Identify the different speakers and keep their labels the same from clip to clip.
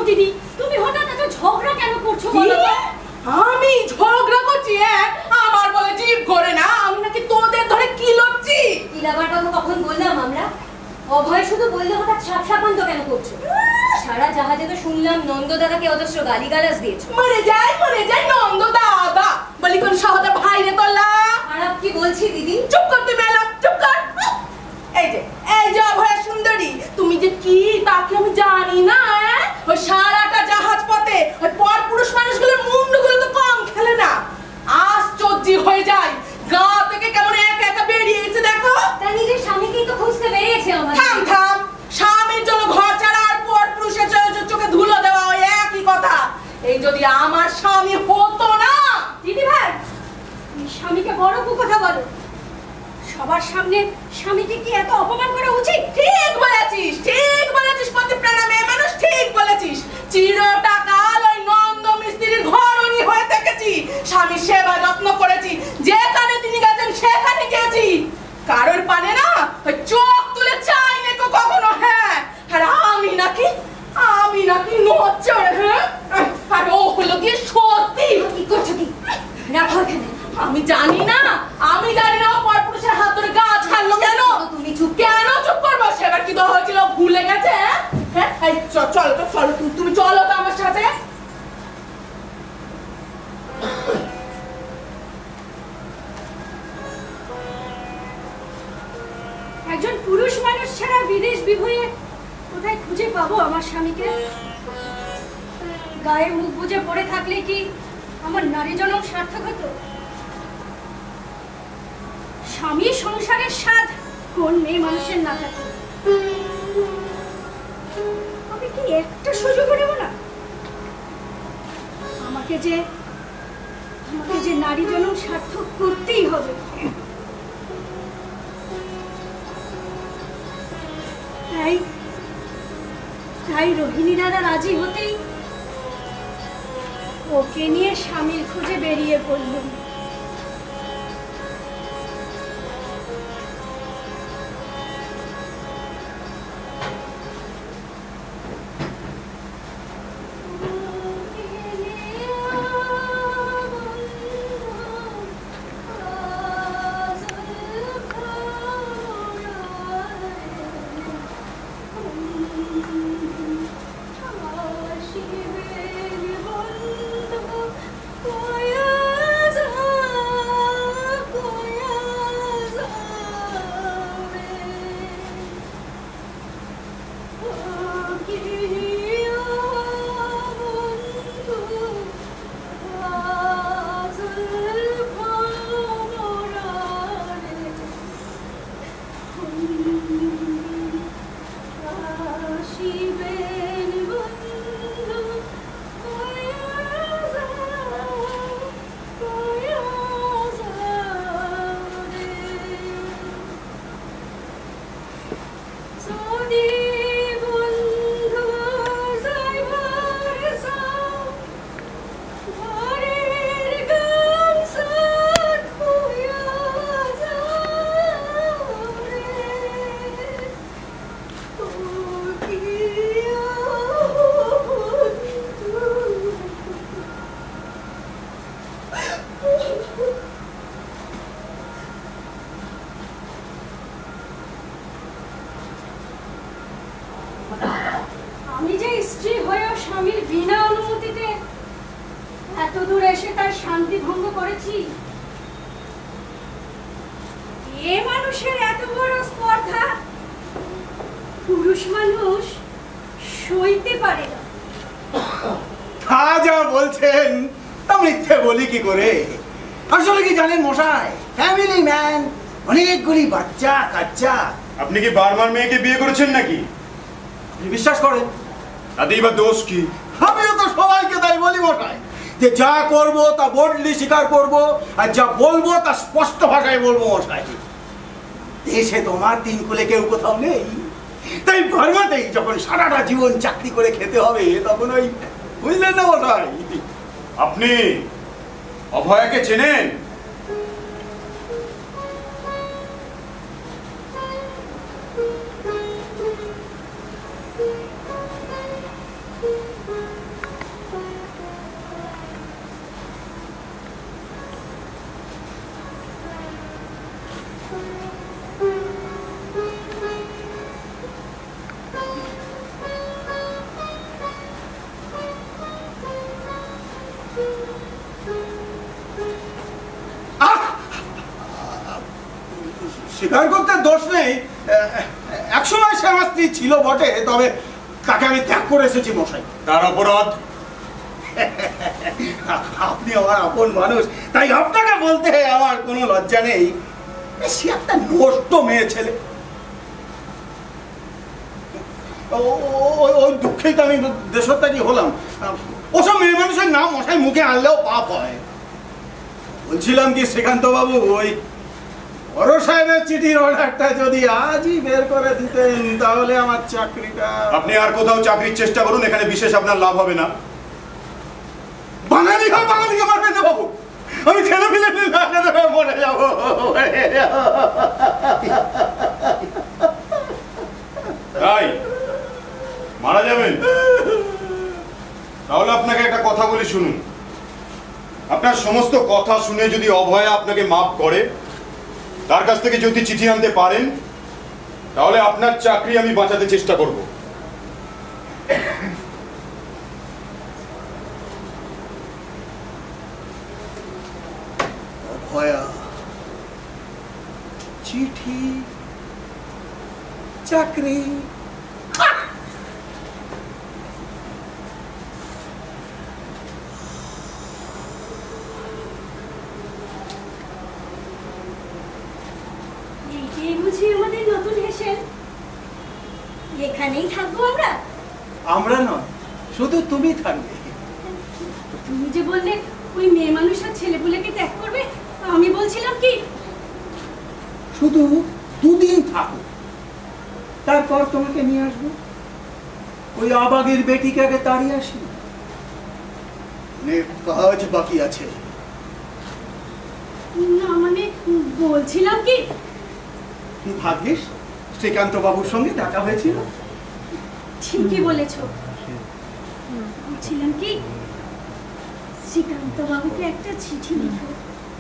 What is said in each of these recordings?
Speaker 1: দিদি, তুমি হঠাৎ এত ঝগড়া কেন করছো বলো তো?
Speaker 2: আমি ঝগড়া করছি? আমার বলে জিভ করে না, আমি নাকি তোদের ধরে কিলোচ্ছি?
Speaker 1: কিলাবার কথা কখন বললাম আমরা? অভয় শুধু বললে হঠাৎ সাপ বন্ধ কেন করছো? সারা জাহাজে তো শুনলাম নন্দ দাদাকে অজস্র গালিগালাজ দিয়েছো।
Speaker 2: মরে যাই নন্দ দাদা বলি কোন সহদর ভাই রে তোলা।
Speaker 1: খারাপ কি বলছি দিদি?
Speaker 2: চুপ করতে মেলা, চুপ কর। এই যে অভয়া সুন্দরী, তুমি যে কি তা কি আমি জানি না? ওই সারাটা জাহাজ পথে ওই পরপুরুষ মানুষগুলোর মুন্ডগুলো তো কম খেলে না। আশ্চর্য হয়ে যায়, গা থেকে কেমন একা একা বেরিয়েছে দেখো।
Speaker 1: তার নিজের স্বামীকেই তো খুঁজতে বেরিয়েছে আমার।
Speaker 2: থাম, স্বামীর জন্য ঘর ছাড়া আর পরপুরুষের চোখে ধুলো দেওয়া ওই একই কথা। এই যদি আমার স্বামী হতো না।
Speaker 1: দিদি ভাই, তুমি স্বামীকে বড় কথা বলো। সবার সামনে স্বামীকে কি এত অপমান করা উচিত?
Speaker 2: ঠিক বলেছিস পতিপ্রাণা মেয়ে মানুষ, ঠিক বলেছিস। চিরটাকাল ওই নন্দ মিস্ত্রির ঘরণী হয়ে থেকেছি, স্বামী সেবা যত্ন করেছি, যেখানে তিনি গেছেন সেখানে গেছি। কারোর পানে না ওই চোখ তুলে চাই না কখনো। হ্যাঁ, আর আমি নাকি নচ্চড়। হ্যাঁ, আর ও হলো কি সত্যি।
Speaker 1: কি করছো কি? রাখো এখানে।
Speaker 2: আমি জানি না ও পরপুরুষের হাত ধরে গা ছাড়লো কেন?
Speaker 1: তুমি চুপ
Speaker 2: কেন চুপ করবো? সেবার কি দেওয়া হয়েছিল ভুলে গেছে? হ্যাঁ, চলো তুমি চলো তো আমার সাথে।
Speaker 1: একজন পুরুষ মানুষ ছাড়া বিদেশ বিভুঁয়ে কোথায় খুঁজে পাবো আমার স্বামীকে? গায়ে মুখ বুজে পড়ে থাকলে কি আমার নারী জনম সার্থক হতো? স্বামী সংসারের স্বাদ কোন মেয়ে মানুষের না থাকে? আমি কি একটা সুযোগ নেব না? আমাকে যে নারী জনম সার্থক করতেই হবে। তাই রোহিণী দাদা রাজি হতেই ওকে নিয়ে স্বামীর খোঁজে বেরিয়ে পড়লাম। আমি যে স্ত্রী হয়েও স্বামীর বিনা অনুমতিতে এত দূর এসে তার শান্তি ভঙ্গ করেছি, এ মানুষের এত বড় স্পর্ধা পুরুষ মানুষ সইতে পারে না।
Speaker 3: তা যা বলছেন তা মিথ্যে বলি কি করে? আসলে কি জানেন মশাই, ফ্যামিলি ম্যান, অনেকগুলি বাচ্চা কাচ্চা।
Speaker 4: আপনি কি বারবার মেয়েকে বিয়ে করেছেন নাকি?
Speaker 3: বিশ্বাস করেন?
Speaker 4: তাতেই বা দোষ কি?
Speaker 3: আমিও তো সবাইকে তাই বলি মশাই, যে যা করবো তা বললি স্বীকার করবো, আর যা বলবো তা স্পষ্ট ভাষায় বলবো মশাই। দেশে তোমার তিন কুলে কেউ কোথাও নেই, তাই ভারমাতেই যখন সারাটা জীবন চাকরি করে খেতে হবে তখন ওই বুঝলেন না মশাই।
Speaker 4: আপনি অভয়াকে চেনেন?
Speaker 3: স্বীকার করতে দোষ নেই, একসময় সে আমার স্ত্রী ছিল বটে, তবে তাকে আমি ত্যাগ করে এসেছি মশাই।
Speaker 4: তার অপরাধ?
Speaker 3: আপনি আমার আপন মানুষ, তাই আপনাকে বলতে আমার কোনো লজ্জা নেই। সে একটা নষ্ট মেয়ে ছেলে, ওই দুঃখেই তো আমি দেশত্যাগী হলাম। ওসব মেয়ে মানুষের নাম মশাই মুখে আনলেও পাপ হয়। বলছিলাম কি শ্রীকান্ত বাবু, ওই বড় সাহেবের চিঠির অর্ডারটা যদি আজই বের করে দিতেন তাহলে আমার চাকরিটা।
Speaker 4: আপনি আর কোথাও চাকরির চেষ্টা করুন, এখানে বিশেষ আপনার লাভ হবে না।
Speaker 3: বাঙালি হয় বাঙালিকে মারবেন না বাবু, আমি ছেলে ফেলে মরে যাবো।
Speaker 4: তাই মারা যাবেন? তাহলে আপনাকে একটা কথা বলি শুনুন। আপনার সমস্ত কথা শুনে যদি অভয়া আপনাকে মাফ করে, তার কাছ থেকে যদি চিঠি আনতে পারেন, তাহলে আপনার চাকরি আমি বাঁচাতে চেষ্টা করব।
Speaker 3: অভয়া, চিঠি, চাকরি,
Speaker 1: এইটাই বুঝি আমাদের নতুন হেসেল। এখানেই থাকবো আমরা?
Speaker 3: আমরা নয়, শুধু তুমি থাকবে।
Speaker 1: তুমি যে বললে ওই মেয়ে মানুষ আর ছেলেপুলেকে ত্যাগ করবে, আমি বলছিলাম কি
Speaker 3: শুধু দুদিন থাকো, তারপর তোমাকে নিয়ে আসবো। ওই আবাগের বেটিকে আগে তাড়িয়ে আসি, অনেক কাজ বাকি আছে।
Speaker 1: না মানে বলছিলাম কি,
Speaker 3: ভাগ্যিস শ্রীকান্ত বাবুর সঙ্গে দেখা হয়েছিল।
Speaker 1: ঠিকই বলেছো। বলছিলাম কি, শ্রীকান্ত বাবুকে একটা চিঠি লিখো।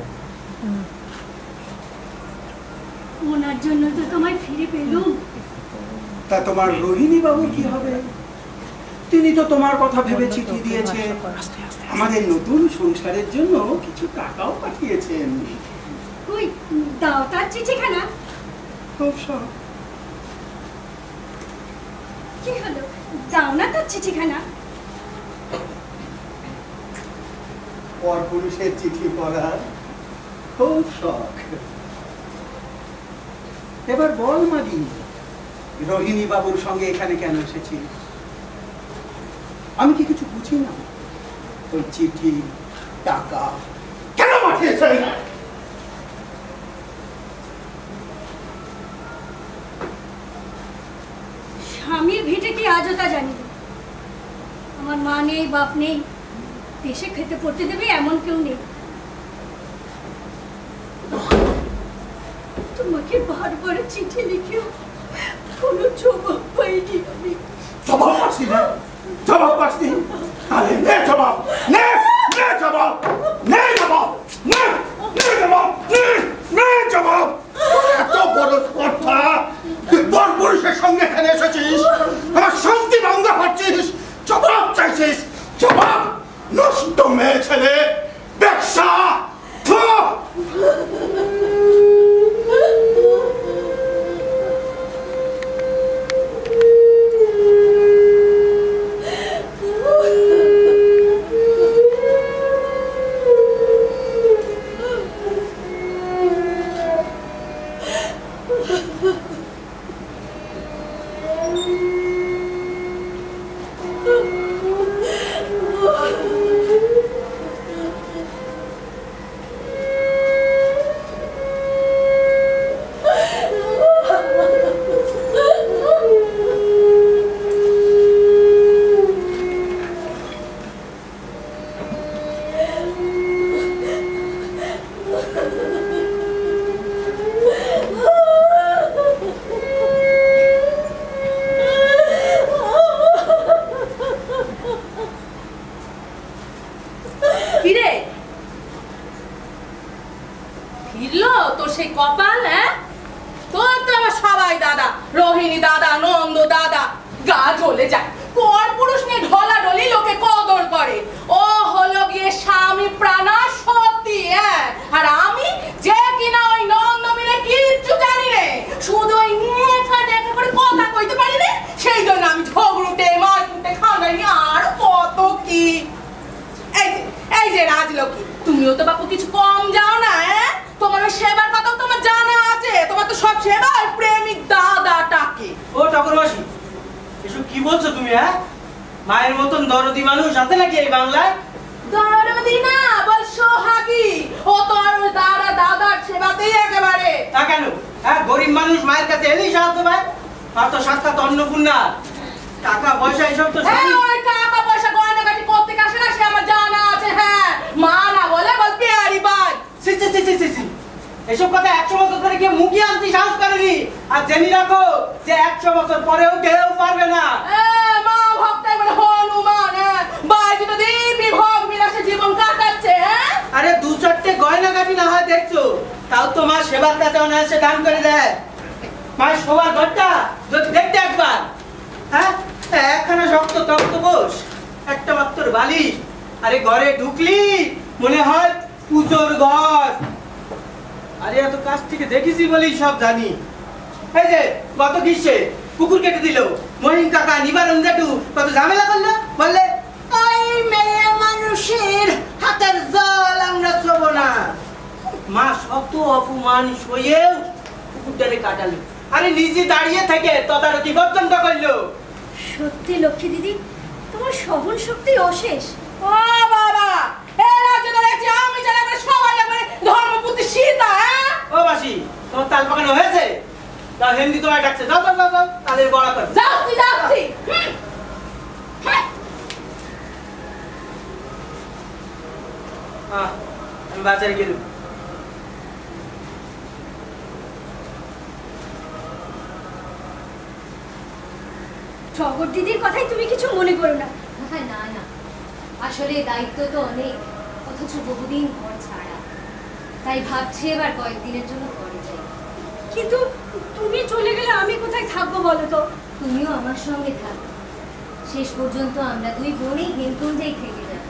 Speaker 1: ওনার জন্য তো তোমায় ফিরে পেলুম।
Speaker 3: তা তোমার রোহিণী বাবু কি হবে? তিনি তো তোমার কথা ভেবে চিঠি দিয়েছে, আমাদের নতুন সংসারের জন্য কিছু টাকাও পাঠিয়েছেন।
Speaker 1: ওই দাও তার চিঠিখানা।
Speaker 3: খুব সব।
Speaker 1: কি হলো, দাও না তার চিঠিখানা।
Speaker 3: পরপুরুষের চিঠি পড়ার খুব শখ। এবার বল মাগি, রোহিণী বাবুর সঙ্গে এখানে কেন এসেছিস? আমি কি কিছু বুঝি না? ওই চিঠি, টাকা কেন পাঠিয়েছে?
Speaker 1: স্বামীর ভিটে কি আজও তা জানি না। আমার মা নেই, বাপ নেই, দেশে খেতে পড়তে দেবে এমন কেউ নেই। তোমাকে বারবার চিঠি লিখেও কোনো জবাব পাইনি আমি।
Speaker 3: জবাব পাসনি না? জবাব পাসনি? তাহলে নে জবাব, নে জবাব, নে জবাব, নে জবাব, নে জবাব। এত বড় কথা, তুই পরপুরুষের সঙ্গে এখানে এসেছিস, আমার শান্তি ভঙ্গ করছিস, জবাব চাইছিস। জবাব? নষ্ট মেয়ে ছেলে, ব্যবসা।
Speaker 2: আর আমি যে কিনা ওই নন্দ মিলে কিচ্ছু তুমিও তো বাপু কিছু কম যাও না। তোমার সেবার কথা তোমার জানা আছে, তোমার তো সব সেবা ওই প্রেমিক দাদাটাকে।
Speaker 5: ও ঠাকুরমাসি, এসব কি বলছো তুমি? মায়ের মতন দরদি মানুষ আছে নাকি এই বাংলায়?
Speaker 2: দরদি না, বল সোহাগী। ও তো আর ওই দাদার সেবাতেই একেবারে।
Speaker 5: তা কেন? গরিব মানুষ মায়ের কাছে এলেই সাহায্য পায়। আর তো সাক্ষাৎ অন্নপূর্ণা। টাকা পয়সা এসব তো
Speaker 2: ওই টাকা পয়সা গয়নাগাটি প্রত্যেক আসে না, সে আমার জানা আছে। হ্যাঁ, মা না বলে বল পেয়ারি বাই।
Speaker 5: এসব কথা 100 বছর ধরে কেউ মুখে আনতে সাহস করেনি। আর জেনে রাখো যে 100 বছর পরেও কেউ পারবে না।
Speaker 2: মা ভক্তাই বলে হনুমান, বাইরে তো দিব্যি ভোগ বিলাসে জীবন কাটাচ্ছে।
Speaker 5: আরে 2-4টে গয়নাগাটি না হয় দেখছো, তাও তো মা সেবার কাছে অনায়াসে দান করে দেয়। মায়ের শোবার ঘরটা যদি দেখতে একবার, একখানা শক্ত তক্ত বস, একটা মাত্র বালিশ, আরে ঘরে ঢুকলি মনে হয় পুজোর ঘর। আরে এত কাছ থেকে দেখেছি বলেই সব জানি। এই যে গত গ্রীষ্মে কুকুর কেটে দিল, মহিন কাকা নিবারণ জেঠু কত ঝামেলা করলো, বললে ওই মেয়ে মানুষের হাতের জল আমরা ছোব না। মা শত অপমান সয়েও কুকুরটারে কাটালো। আরে নিজে দাঁড়িয়ে থেকে তদারকি পর্যন্ত করলো।
Speaker 1: সত্যি লক্ষ্মী দিদি, তোমার সহন শক্তি অশেষ।
Speaker 2: ও বাবা, এই রাজ্যে তো দেখছি আমি জানি আমরা সবাই একবারে ধর্মপুত্র সীতা।
Speaker 5: ও মাসি, তোমার তাল পাকানো হয়েছে? তা হিন্দি তোমায় ডাকছে, যাও যাও যাও, তালের বড়া কর।
Speaker 2: যাচ্ছি যাচ্ছি।
Speaker 5: আমি বাজারে গেলাম।
Speaker 1: টগর দিদির কথাই তুমি কিছু মনে করো না।
Speaker 6: না না, আসলে দায়িত্ব তো অনেক, অথচ বহুদিন ঘর ছাড়া, তাই ভাবছি এবার কয়েকদিনের জন্য ঘরে যাই।
Speaker 1: কিন্তু তুমি চলে গেলে আমি কোথায় থাকবো বলো তো?
Speaker 6: তুমিও আমার সঙ্গে থাকো, শেষ পর্যন্ত আমরা দুই বোনেই হেমকুঞ্জেই থেকে যাব।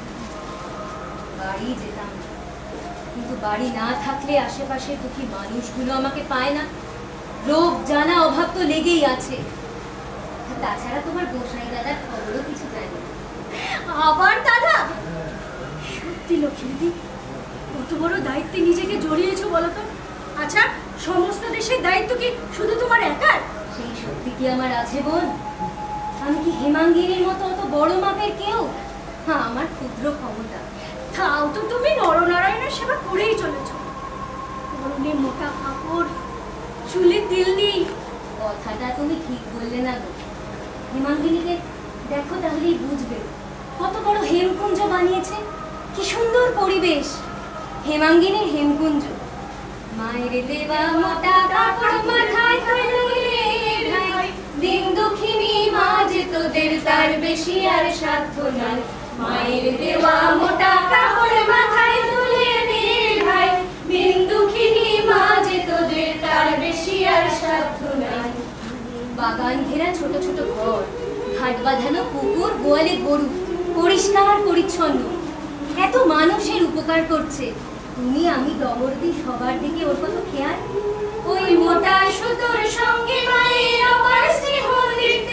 Speaker 6: বাড়ি যেতাম, কিন্তু বাড়ি না থাকলে আশেপাশের দুঃখী মানুষগুলো আমাকে পায় না। রোগ জ্বালা অভাব তো লেগেই আছে। তাছাড়া তোমার গোসাই দাদার খবরও কিছু জানি।
Speaker 1: আবার দাদা? সত্যি লক্ষ্মী দিদি, কত বড় দায়িত্বে নিজেকে জড়িয়েছো বলো তো? আচ্ছা, সমস্ত দেশের দায়িত্ব কি শুধু তোমার একার?
Speaker 6: সেই শক্তি কি আমার আছে বোন? আমি কি হেমাঙ্গিনীর মতো অত বড় মাপের কেউ? হ্যাঁ, আমার ক্ষুদ্র ক্ষমতা।
Speaker 1: তাও তো তুমি নরনারায়ণের সেবা করেই চলেছো। গরমে মোটা কাপড়, চুলে তেল নেই।
Speaker 6: কথাটা তুমি ঠিক বললে না গো। হেমাঙ্গিনীকে দেখো, তাহলেই বুঝবে কত বড় হেমকুঞ্জ বানিয়েছে, কি সুন্দর পরিবেশ। হেমাঙ্গিনীর হেমকুঞ্জ। মায়ের দেওয়া মোটা কাপড় মাথায় তুলে ভাই, দিন দুঃখিনী মা যে তোদের তার বেশি আর সাধ্য নাই। মায়ের দেওয়া মোটা কাপড় মাথায় তুলে নে ভাই, দিন দুঃখিনী মা যে তোদের তার বেশি আর সাধ্য নাই। বাগান ঘেরা ছোট ছোট ঘর, ঘাট বাঁধানো পুকুর, গোয়ালে গরু, পরিষ্কার পরিচ্ছন্ন, এত মানুষের উপকার করছে। তুমি আমি ডগরদি সবার দিকে ওর কত খেয়াল। ওই মোটা সুতোর সঙ্গে মায়ের অপার স্নেহ দেখতে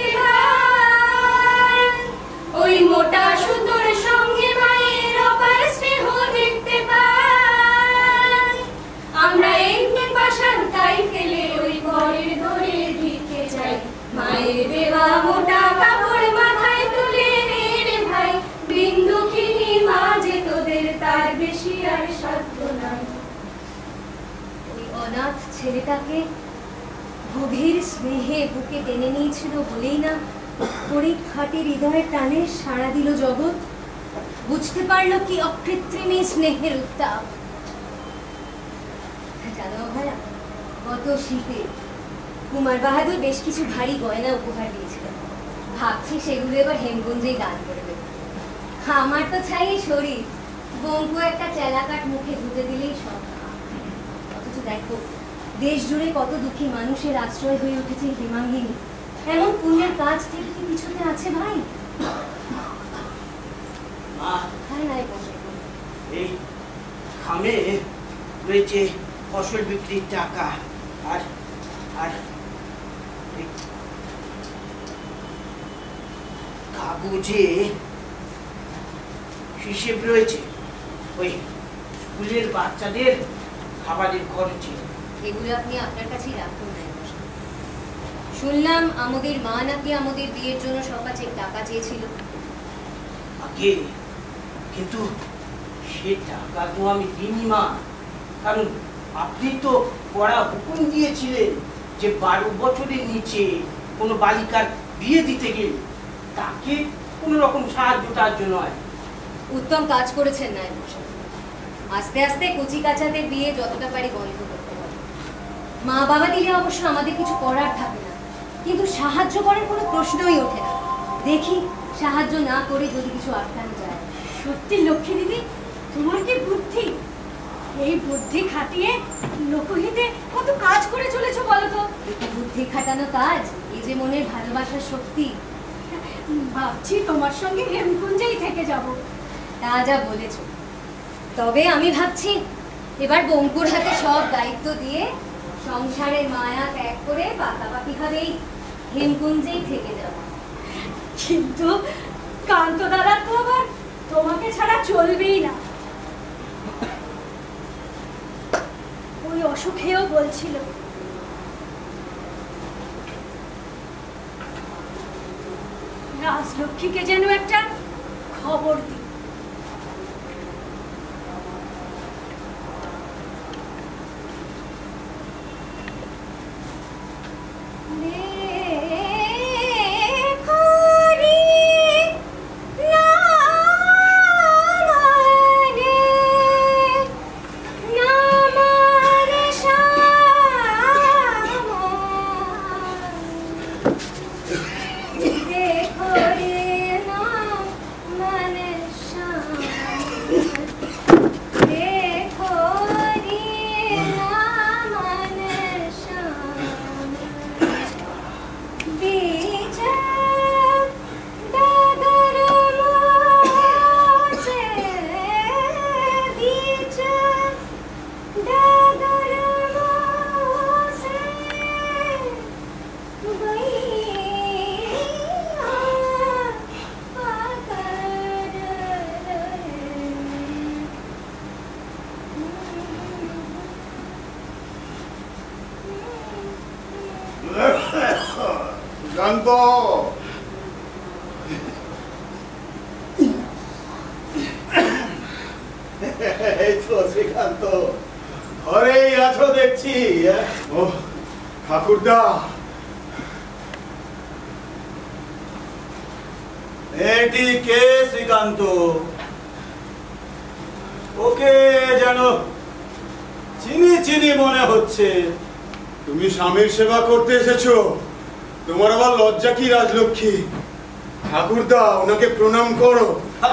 Speaker 6: পাই, ওই মোটা সুতোর সঙ্গে মায়ের অপার স্নেহ দেখতে পাই। আমরা এমনি পাষাণ তাই ফেলে ওই ঘরের ধরে ভিড়তে চাই। মায়ের দেওয়া মোটা কাপড় মাথায় তুলে নে রে ভাই, বিন্দুখিনী মা যে তোদের তার বেশি আর সাধ্য নাই। ওই অনাথ ছেলেটাকে গভীর স্নেহে বুকে টেনে নিয়েছিল বলেই না পরীক্ষাটি হৃদয়ের টানে সাড়া দিল জগৎ। বুঝতে পারলো কি অকৃত্রিমী স্নেহের উত্তাপ। জানো ভাইয়া, গত শীতে কুমার বাহাদুর বেশ কিছু ভারী গয়না উপহার দিয়েছিল। ভাবছি সেগুলো এবার হেমকুঞ্জেই দান করে দেব। আমার তো চাই শরীর, বঙ্কু একটা চেলাকাট মুখে ধুতে দিলেই সব। অথচ দেখো, দেশ জুড়ে কত দুঃখী মানুষের আশ্রয় হয়ে উঠেছে হেমাঙ্গিনী। এমন পুণ্যের কাজ থেকে কি পিছনে আছে ভাই? হ্যাঁ, নাই বসে
Speaker 5: এই খামে রয়েছে ফসল বিক্রির টাকা, আর আর কাগজে হিসেব রয়েছে। ওই স্কুলের বাচ্চাদের খাবারের খরচে।
Speaker 6: এগুলো আপনি আপনার কাছেই রাখুন না। শুনলাম আমাদের মা নাকি আমাদের বিয়ের জন্য সব কাছে টাকা চেয়েছিল।
Speaker 5: আগে কিন্তু সে টাকা তো আমি দিইনি মা, কারণ আপনি তো পড়া হুকুম দিয়েছিলেন যে 12 বছরের নিচে কোনো বালিকার বিয়ে দিতে গেলে তাকে কোনো রকম সাহায্যটার জন্য নয়।
Speaker 6: উত্তম কাজ করেছেন না, আস্তে আস্তে কচি কাচাদের বিয়ে যতটা পারি বন্ধ করতে হবে। মা বাবা দিলে অবশ্য আমাদের কিছু করার থাকে না, কিন্তু সাহায্য করার কোনো প্রশ্নই ওঠে না। দেখি সাহায্য না করে যদি কিছু আটকানো যায়।
Speaker 1: সত্যি লক্ষ্মী দিদি, তোমার কি বুদ্ধি! এই বুদ্ধি খাটিয়ে লোকহিতে কত কাজ করে চলেছো বলো তো।
Speaker 6: একটু বুদ্ধি খাটানো কাজ, এই যে মনের ভালোবাসার শক্তি।
Speaker 1: ভাবছি তোমার সঙ্গে হেমকুঞ্জেই থেকে যাব।
Speaker 6: তা যা বলেছ। তবে আমি ভাবছি এবার বঙ্কুর হাতে সব দায়িত্ব দিয়ে সংসারের মায়া ত্যাগ করে পাকাপাকি ভাবেই হেমকুঞ্জেই থেকে যাব।
Speaker 1: কিন্তু কান্ত দাদা তো আবার তোমাকে ছাড়া চলবেই না। ওই অসুখেও বলছিল রাজলক্ষ্মীকে যেন একটা খবর দিই।
Speaker 3: শ্রীকান্ত, এই তো শ্রীকান্ত, ঘরেই আছো দেখছি।
Speaker 4: ও ঠাকুরদা,
Speaker 3: এটি কে শ্রীকান্ত? ওকে যেন চিনি চিনি মনে হচ্ছে।
Speaker 4: তুমি স্বামীর সেবা করতে এসেছো, তোমার আবার লজ্জা কি রাজলক্ষ্মী? ঠাকুরদা, ওনাকে প্রণাম করো।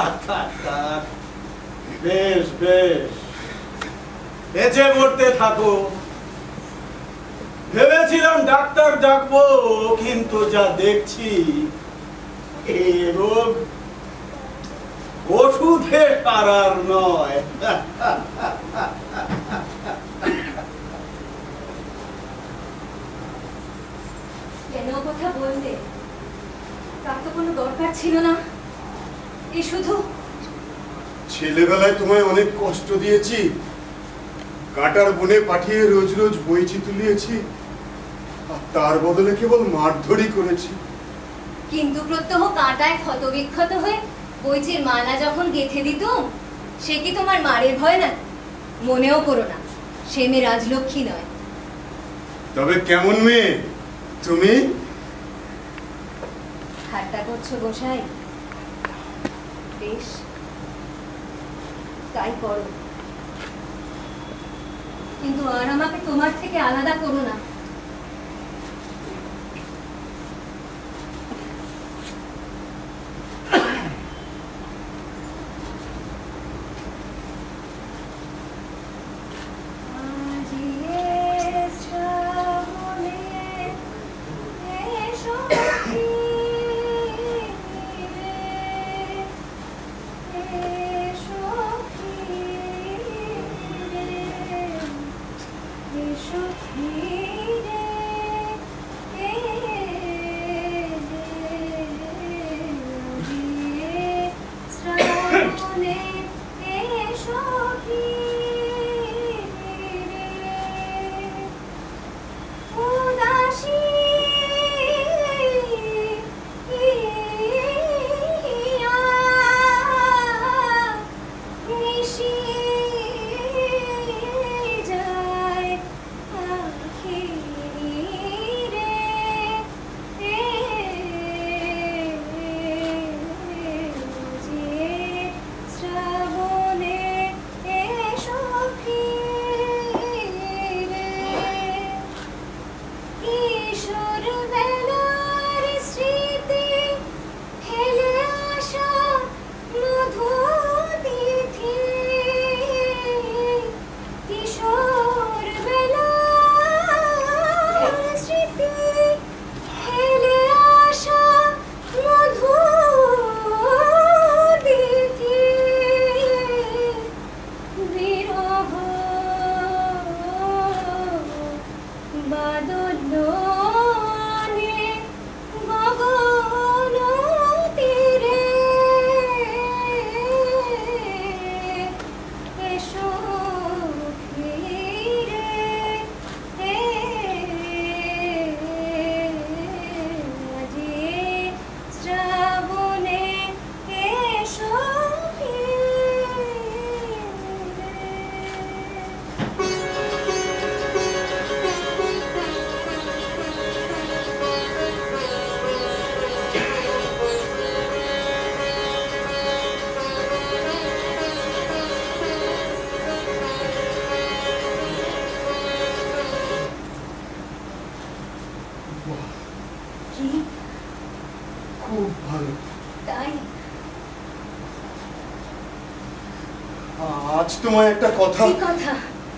Speaker 3: বেশ বেশ, বেঁচে পড়তে থাকো। ভেবেছিলাম ডাক্তার ডাকবো, কিন্তু যা দেখছি এ রোগ ওষুধে সারার নয়।
Speaker 6: কেন কথা বললে? তার তো কোনো দরকার ছিল না। এই শুধু
Speaker 4: ছেলেবেলায় তোমায় অনেক কষ্ট দিয়েছি, কাটার বনে পাঠিয়ে রোজ রোজ বইচি তুলিয়েছি, আর তার বদলে কেবল মারধরি করেছি।
Speaker 6: কিন্তু প্রত্যহ কাঁটায় ক্ষত বিক্ষত হয়ে বইচির মালা যখন গেঁথে দিত, সে কি তোমার মারের ভয় না? মনেও করো না, সে মেয়ে রাজলক্ষ্মী নয়।
Speaker 4: তবে কেমন মেয়ে তুমি?
Speaker 6: ঠাট্টা করছো গোসাই? বেশ, তাই করো, কিন্তু আর আমাকে তোমার থেকে আলাদা করো না। বাদলনে গগন তীরে এসো ফিরে আজি শ্রাবণে এসো কি
Speaker 4: খুব ভালো।
Speaker 6: তাই
Speaker 4: আজ তোমায় একটা কথা।
Speaker 6: কি কথা?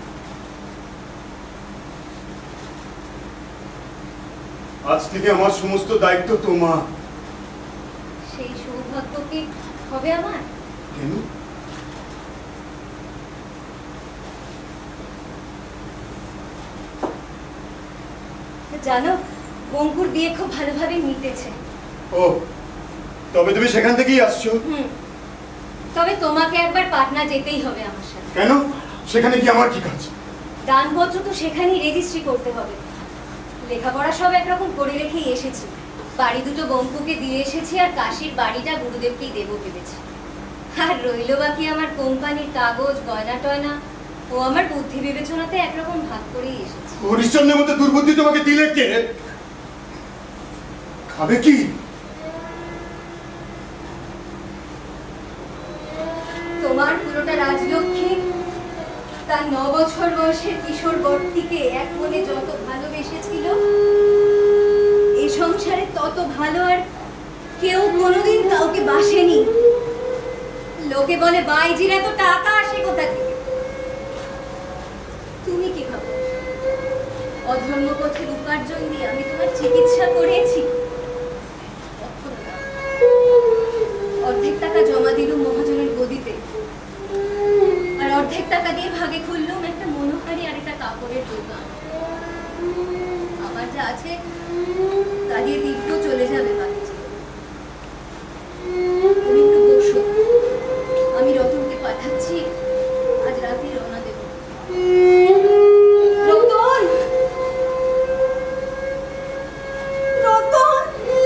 Speaker 4: আজ থেকে আমার সমস্ত দায়িত্ব তোমার।
Speaker 6: সেই সৌভাগ্য কি হবে আমার?
Speaker 4: কেন?
Speaker 6: জানো, বঙ্কুর বিয়ে খুব ভালোভাবে মিটেছে।
Speaker 4: ও, তবে তুমি সেখান থেকেই আসছো?
Speaker 6: তবে তোমাকে একবার পাটনা যেতেই হবে আমার সাথে।
Speaker 4: কেন? সেখানে কি আমার কি কাজ?
Speaker 6: দানপত্র তো সেখানেই রেজিস্ট্রি করতে হবে। লেখাপড়া সব একরকম করে রেখেই এসেছি। বাড়ি দুটো বঙ্কুকে দিয়ে এসেছি, আর কাশির বাড়িটা গুরুদেবকেই দেবো ভেবেছি। আর রইল বাকি আমার কোম্পানির কাগজ, গয়না টয়না, ও আমার বুদ্ধি বিবেচনাতে একরকম ভাগ করেই এসেছি।
Speaker 4: হরিশ্চন্দ্রের মধ্যে দুর্বুদ্ধি তোমাকে দিলে কে? খাবে কি?
Speaker 6: তোমার পুরোটা রাজলক্ষ্মী তার 9 বছর বয়সের কিশোর বর্তিকে এক মনে যত ভালোবেসেছিল, এই সংসারে তত ভালো আর কেউ কোনোদিন কাউকে বাসেনি। লোকে বলে বাইজির এত টাকা আসে কোথা থেকে? তুমি কি ভাবো অধর্ম পথের উপার্জন দিয়ে আমি তোমার চিকিৎসা করেছি? অর্ধেক টাকা জমা দিলুম মহাজনের গদিতে, আর অর্ধেক টাকা দিয়ে ভাগে খুললুম একটা মনোহারি আর একটা কাপড়ের দোকান। আমার যা আছে তা দিয়ে দীর্ঘ চলে যাবে বাকি জীবন। তুমি একটু বসো, আমি রতনকে পাঠাচ্ছি, আজ রাতে রওনা দেব। রতন, রতন!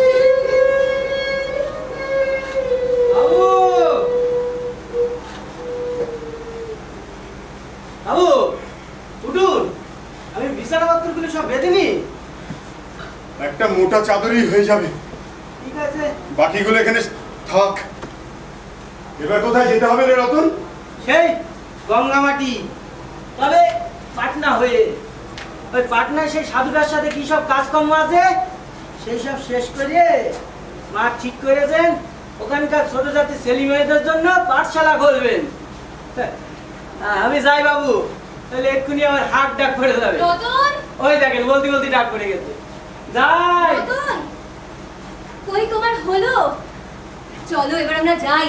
Speaker 5: বাবু উঠুন, আমি বিছানাপত্রগুলো সব বেঁধে নি।
Speaker 4: একটা মোটা চাদরই হয়ে যাবে।
Speaker 5: ঠিক আছে,
Speaker 4: বাকিগুলো এখানে থাক। এবার কোথায় যেতে হবে রে রতন?
Speaker 5: সেই গঙ্গামাটি, তবে পাটনা হয়ে। ওই পাটনায় সেই সাধুটার সাথে কি সব কাজকর্ম আছে সেই সব শেষ করে মা ঠিক করেছেন ওখানকার ছোট জাতি ছেলে মেয়েদের জন্য পাঠশালা খুলবেন। আমি যাই বাবু, তাহলে এক্ষুনি আমার হাত ডাক পড়ে যাবে।
Speaker 6: রতন!
Speaker 5: ওই দেখেন বলতে বলতে ডাক পড়ে গেছে। যাই।
Speaker 6: রতন, কই তোমার হলো? চলো এবার আমরা যাই।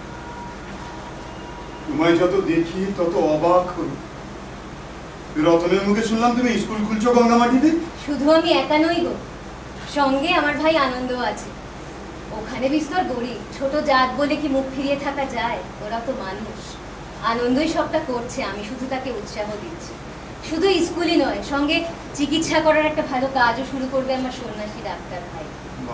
Speaker 4: তোমায় যত দেখি তত অবাক হই। রতনের মুখে শুনলাম তুমি স্কুল খুলছো গঙ্গামাটিতে।
Speaker 6: শুধু আমি একা নই গো, সঙ্গে আমার ভাই আনন্দ আছে। ওখানে বিস্তর গরিব, ছোট জাত বলে কি মুখ ফিরিয়ে থাকা যায়? ওরা তো মানুষ। আনন্দই সবটা করছে, আমি শুধু তাকে উৎসাহ দিচ্ছি। শুধু স্কুলই নয়, সঙ্গে চিকিৎসা করার একটা ভালো কাজও শুরু করবে আমার সন্ন্যাসী ডাক্তার ভাই।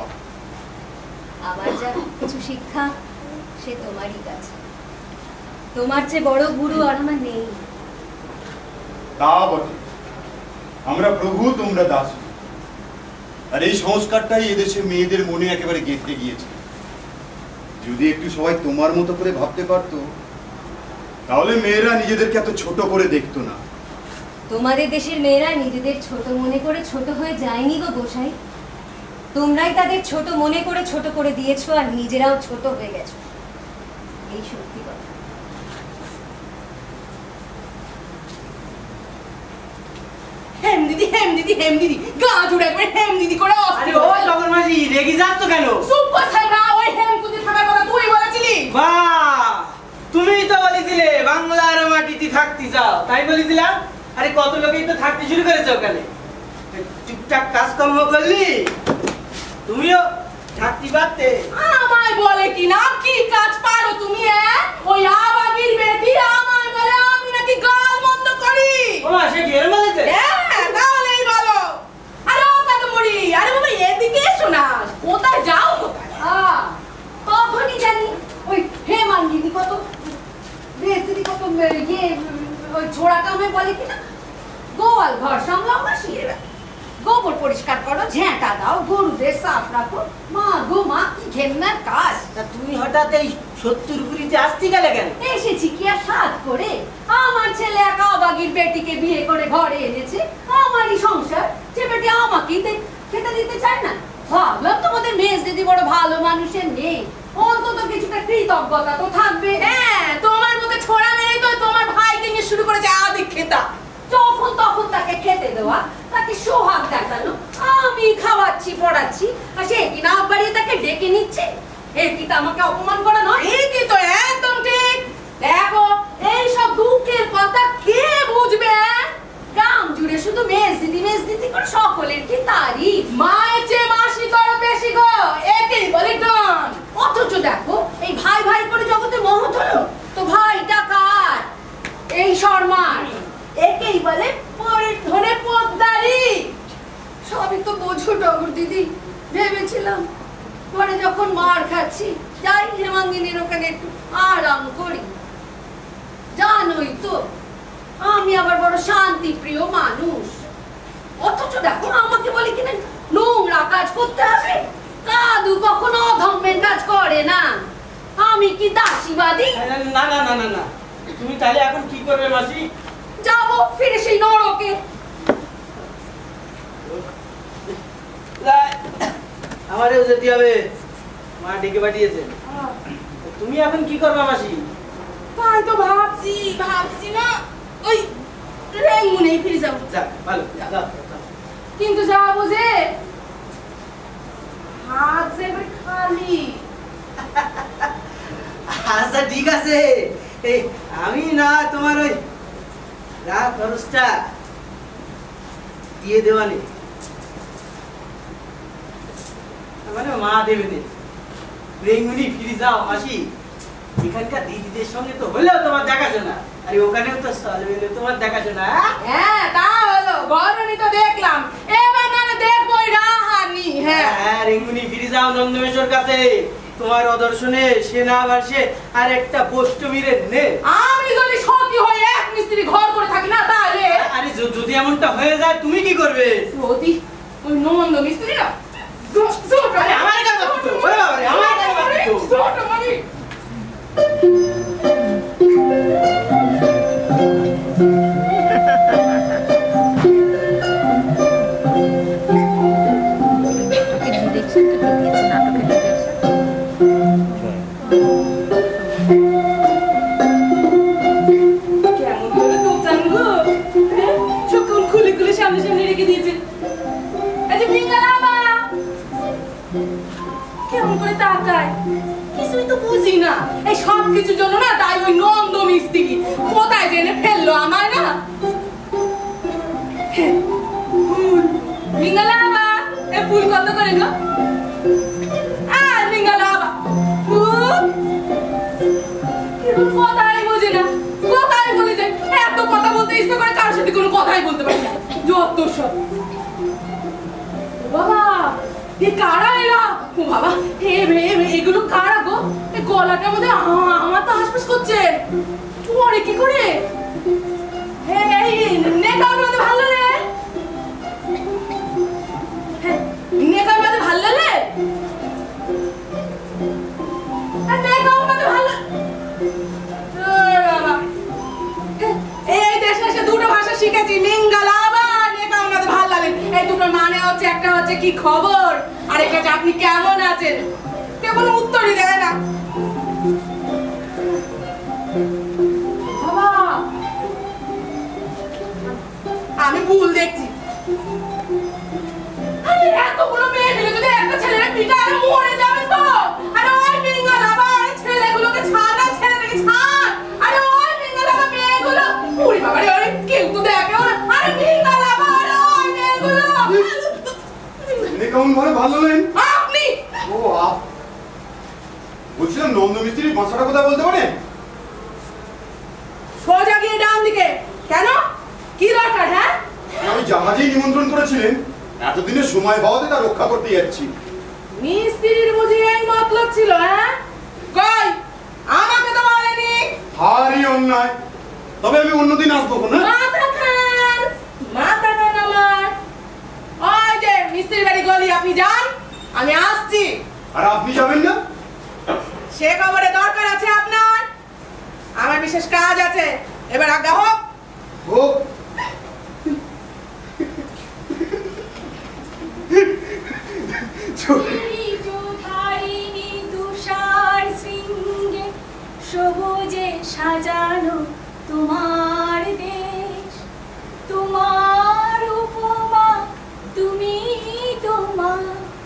Speaker 6: আমার যা কিছু শিক্ষা সে তোমারই কাছে। তোমার চেয়ে বড় গুরু আর আমার নেই।
Speaker 4: তা বটে, আমরা প্রভু তোমরা দাস। আর এই সংস্কারটাই এদেশে মেয়েদের মনে একেবারে গেঁথে গিয়েছে। যদি একটু সবাই তোমার মতো করে ভাবতে পারতো, তাহলে মেয়েরা নিজেদেরকে এত ছোট করে দেখতো না।
Speaker 6: তোমাদের দেশের মেয়েরা নিজেদের ছোট মনে করে ছোট হয়ে যায়নি গো গোসাই। তোমরাই তাদের ছোট মনে করে ছোট করে দিয়েছো, আর নিজেরাও ছোট হয়ে গেছো। এই সত্যি কথা।
Speaker 2: হেম দিদি, হেম দিদি, হেম দিদি, গা জুড়ে একবার হেম দিদি করে
Speaker 5: আরে ও লগর মাঝি রেগে যাচ্ছ কেন?
Speaker 2: চুপ করছে না, ওই হেম কুদি থাকার কথা তুই বলেছিলি।
Speaker 5: বাহ, তুমিই তো বলেছিলে বাংলার মাটিতে থাকতে চাও, তাই বলেছিলাম। আরে কত লোকেই তো থাকতে শুরু করেছে ওখানে। টুকটাক কাজকর্ম করলি তুমিও থাকতে পারতে।
Speaker 2: আমায় বলে কি না কি কাজ পারো তুমি? ওই আবাগির বেটি আমায় বলে আমি নাকি গাল মন্দ করি।
Speaker 5: ওমা সে কি এর বলেছে?
Speaker 2: তাহলেই বলো। আরে ও কাদমড়ি, আরে বাবা এদিকে এসো না। কোথায় যাও কোথায়?
Speaker 1: তখনই জানি ওই হেমাঙ্গিনী কত বেস্তি কত ইয়ে ওই ছোড়া কামে বলে কিনা গোয়াল ঘর সামলাও মাসি, গোবর পরিষ্কার করো, ঝেঁটা দাও, গরুদের সাফ রাখো। মা গো মা, কি ঘেন্নার কাজ।
Speaker 5: তা তুমি হঠাৎ এই 70 পুরিতে আসতে গেলে কেন?
Speaker 1: এসেছি কি আর সাধ করে? আমার ছেলে একা অবাগির বেটিকে বিয়ে করে ঘরে এনেছে, আমারই সংসার, সে বেটি আমাকেই খেতে দিতে চায় না। ভাবলাম তোমাদের মেজ দিদি বড় ভালো মানুষের মেয়ে, অন্তত কিছুটা কৃতজ্ঞতা তো থাকবে।
Speaker 2: তোমার মুখে ছোড়া মেরে তো তোমার ভাইকে নিয়ে শুরু করেছে আদি খেতা।
Speaker 1: যখন তখন তাকে খেতে দেওয়া, তাকে সোহাগ দেখানো, আমি খাওয়াচ্ছি পড়াচ্ছি, আর সে কি না বাড়িয়ে তাকে ডেকে নিচ্ছে। এই কি আমাকে অপমান করা নয়?
Speaker 2: এই কি তো একদম ঠিক। দেখো এই সব দুঃখের কথা কে বুঝবে?
Speaker 1: গ্রাম জুড়ে শুধু মেজ দিদি করে সকলের কি তারিফ।
Speaker 2: মায়ের চেয়ে মাসি করো বেশি গো, একেই বলে ডন।
Speaker 1: অথচ দেখো এই ভাই ভাই করে জগতে মহৎ হলো, তো ভাইটা কার? এই শর্মার। একেই বলে পরের ধরে পদ্মারি। সবই তো বোঝো টগর দিদি, ভেবেছিলাম পরে যখন মার খাচ্ছি যাই হেমাঙ্গিনীর ওখানে একটু আরাম করি। জানোই তো আমি আবার বড় শান্তি প্রিয় মানুষ, অথচ দেখো আমাকে বলে কিনা নোংরা কাজ করতে হবে। কাদু কখনো অধম্যের কাজ করে না। আমি কি দাসীবাদী?
Speaker 5: না না না না না, তুমি তাহলে এখন কি করবে মাসি?
Speaker 1: যাবো ফিরে সেই নরকে।
Speaker 5: আমারও যেতে হবে, মা ডেকে পাঠিয়েছে। তুমি এখন কি করবে মাসি?
Speaker 2: তাই তো ভাবছি না ওই রেঙ্গুনেই ফিরে যাবো।
Speaker 5: যাক ভালো, যাও।
Speaker 2: কিন্তু যাবো যে হাত যে খালি।
Speaker 5: আচ্ছা ঠিক আছে, এই আমি না তোমার ওই রাত খরচটা দিয়ে দেওয়ানি, মানে মা দেবে নে। রেঙ্গুনি ফিরে যাও মাসি, এখানকার দিদিদের সঙ্গে তো হলেও তোমার দেখাশোনা, আর ওখানেও তো চলবে তোমার দেখাশোনা।
Speaker 2: হ্যাঁ তা হলো, গরমই তো দেখলাম, এবার না দেখবো রাহানি।
Speaker 5: হ্যাঁ রেঙ্গুনি ফিরে যাও নন্দমেশ্বর কাছে, তোমার অদর্শনে সে না বাসে আর একটা পোষ্ট মিরে নে।
Speaker 2: আমি যদি সত্যি হয়ে এক মিস্ত্রি ঘর করে থাকি না তাহলে?
Speaker 5: আরে যদি এমনটা হয়ে যায় তুমি কি করবে?
Speaker 2: যদি ওই নন্দ মিস্ত্রিরা
Speaker 5: আমার কাছে তো ওরে বাবা রে, আমার কাছে
Speaker 2: সামনে রেখে দিয়েছে। কেমন করে তাকায়, কিছুই তো বুঝি না। এই সব কিছুর জন্য না তাই ওই নন্দ মিস্ত্রি কোথায় জেনে ফেললো আমার না। মিঙ্গলাবা এ ফুল কত করে গো? মিঙ্গলাবা কথাই বুঝি না, কথাই বলে যায়। এত কথা বলতে ইচ্ছে করে কারোর সাথে কোনো কথাই বলতে পারি না, যত সব। বাবা এ কারা এরা? ও বাবা এগুলো কারা গো? এই গলাটার মধ্যে আমার তো হাসপাস করছে। পরে কি করে? নেকার মধ্যে ভালো রে, নেকার মধ্যে ভালো রে, নেকার মধ্যে ভালো। বাবা এই দেশে এসে দুটো ভাষা শিখেছি, মিঙ্গালাবা নেকার মধ্যে ভালো লাগে। এই দুটোর মানে হচ্ছে, একটা হচ্ছে কি খবর, আর একটা হচ্ছে আপনি কেমন আছেন। কেউ কোনো উত্তরই দেয় না। বাবা আমি ভুল দেখছি। এতগুলো মেয়ে মিলে যদি একটা ছেলের পিঠা আর মরে যাবে তো। আরে ওই মিঙ্গালাবা ছেলেগুলোকে ছাড়, ছেলেটাকে ছাড়। আরে ওই মিঙ্গালাবা মেয়েগুলো, ওরে বাবা রে, কেউ তো দেখে না। আরে মিঙ্গালাবা ওই মেয়েগুলো
Speaker 4: কেমন ভাবে ভালো নেন
Speaker 2: আপনি
Speaker 4: ও বলছিলাম নন্দ মিস্ত্রির বাসাটা কোথায় বলতে পারেন?
Speaker 2: সোজা গিয়ে ডান দিকে। কেন, কি দরকার? হ্যাঁ,
Speaker 4: আমি জাহাজেই নিমন্ত্রণ করেছিলেন, এতদিনের সময় হওয়াতে তা রক্ষা করতে যাচ্ছি।
Speaker 2: মিস্ত্রির বুঝি এই মতলব ছিল? হ্যাঁ, কই আমাকে তো বলেনি।
Speaker 4: ভারী অন্যায়, তবে আমি অন্যদিন আসবো না।
Speaker 2: মাথা খান আমার। ওই যে মিস্ত্রির বাড়ি গলি, আপনি যান, আমি আসছি।
Speaker 4: আর আপনি যাবেন না?
Speaker 2: সে খবরে দরকার আছে আপনার, আমার বিশেষ কাজ আছে। এবার আজ্ঞা হোক।
Speaker 4: হোক।
Speaker 6: সবুজে সাজানো তোমার দেশ, তোমার উপমা তুমি তোমার,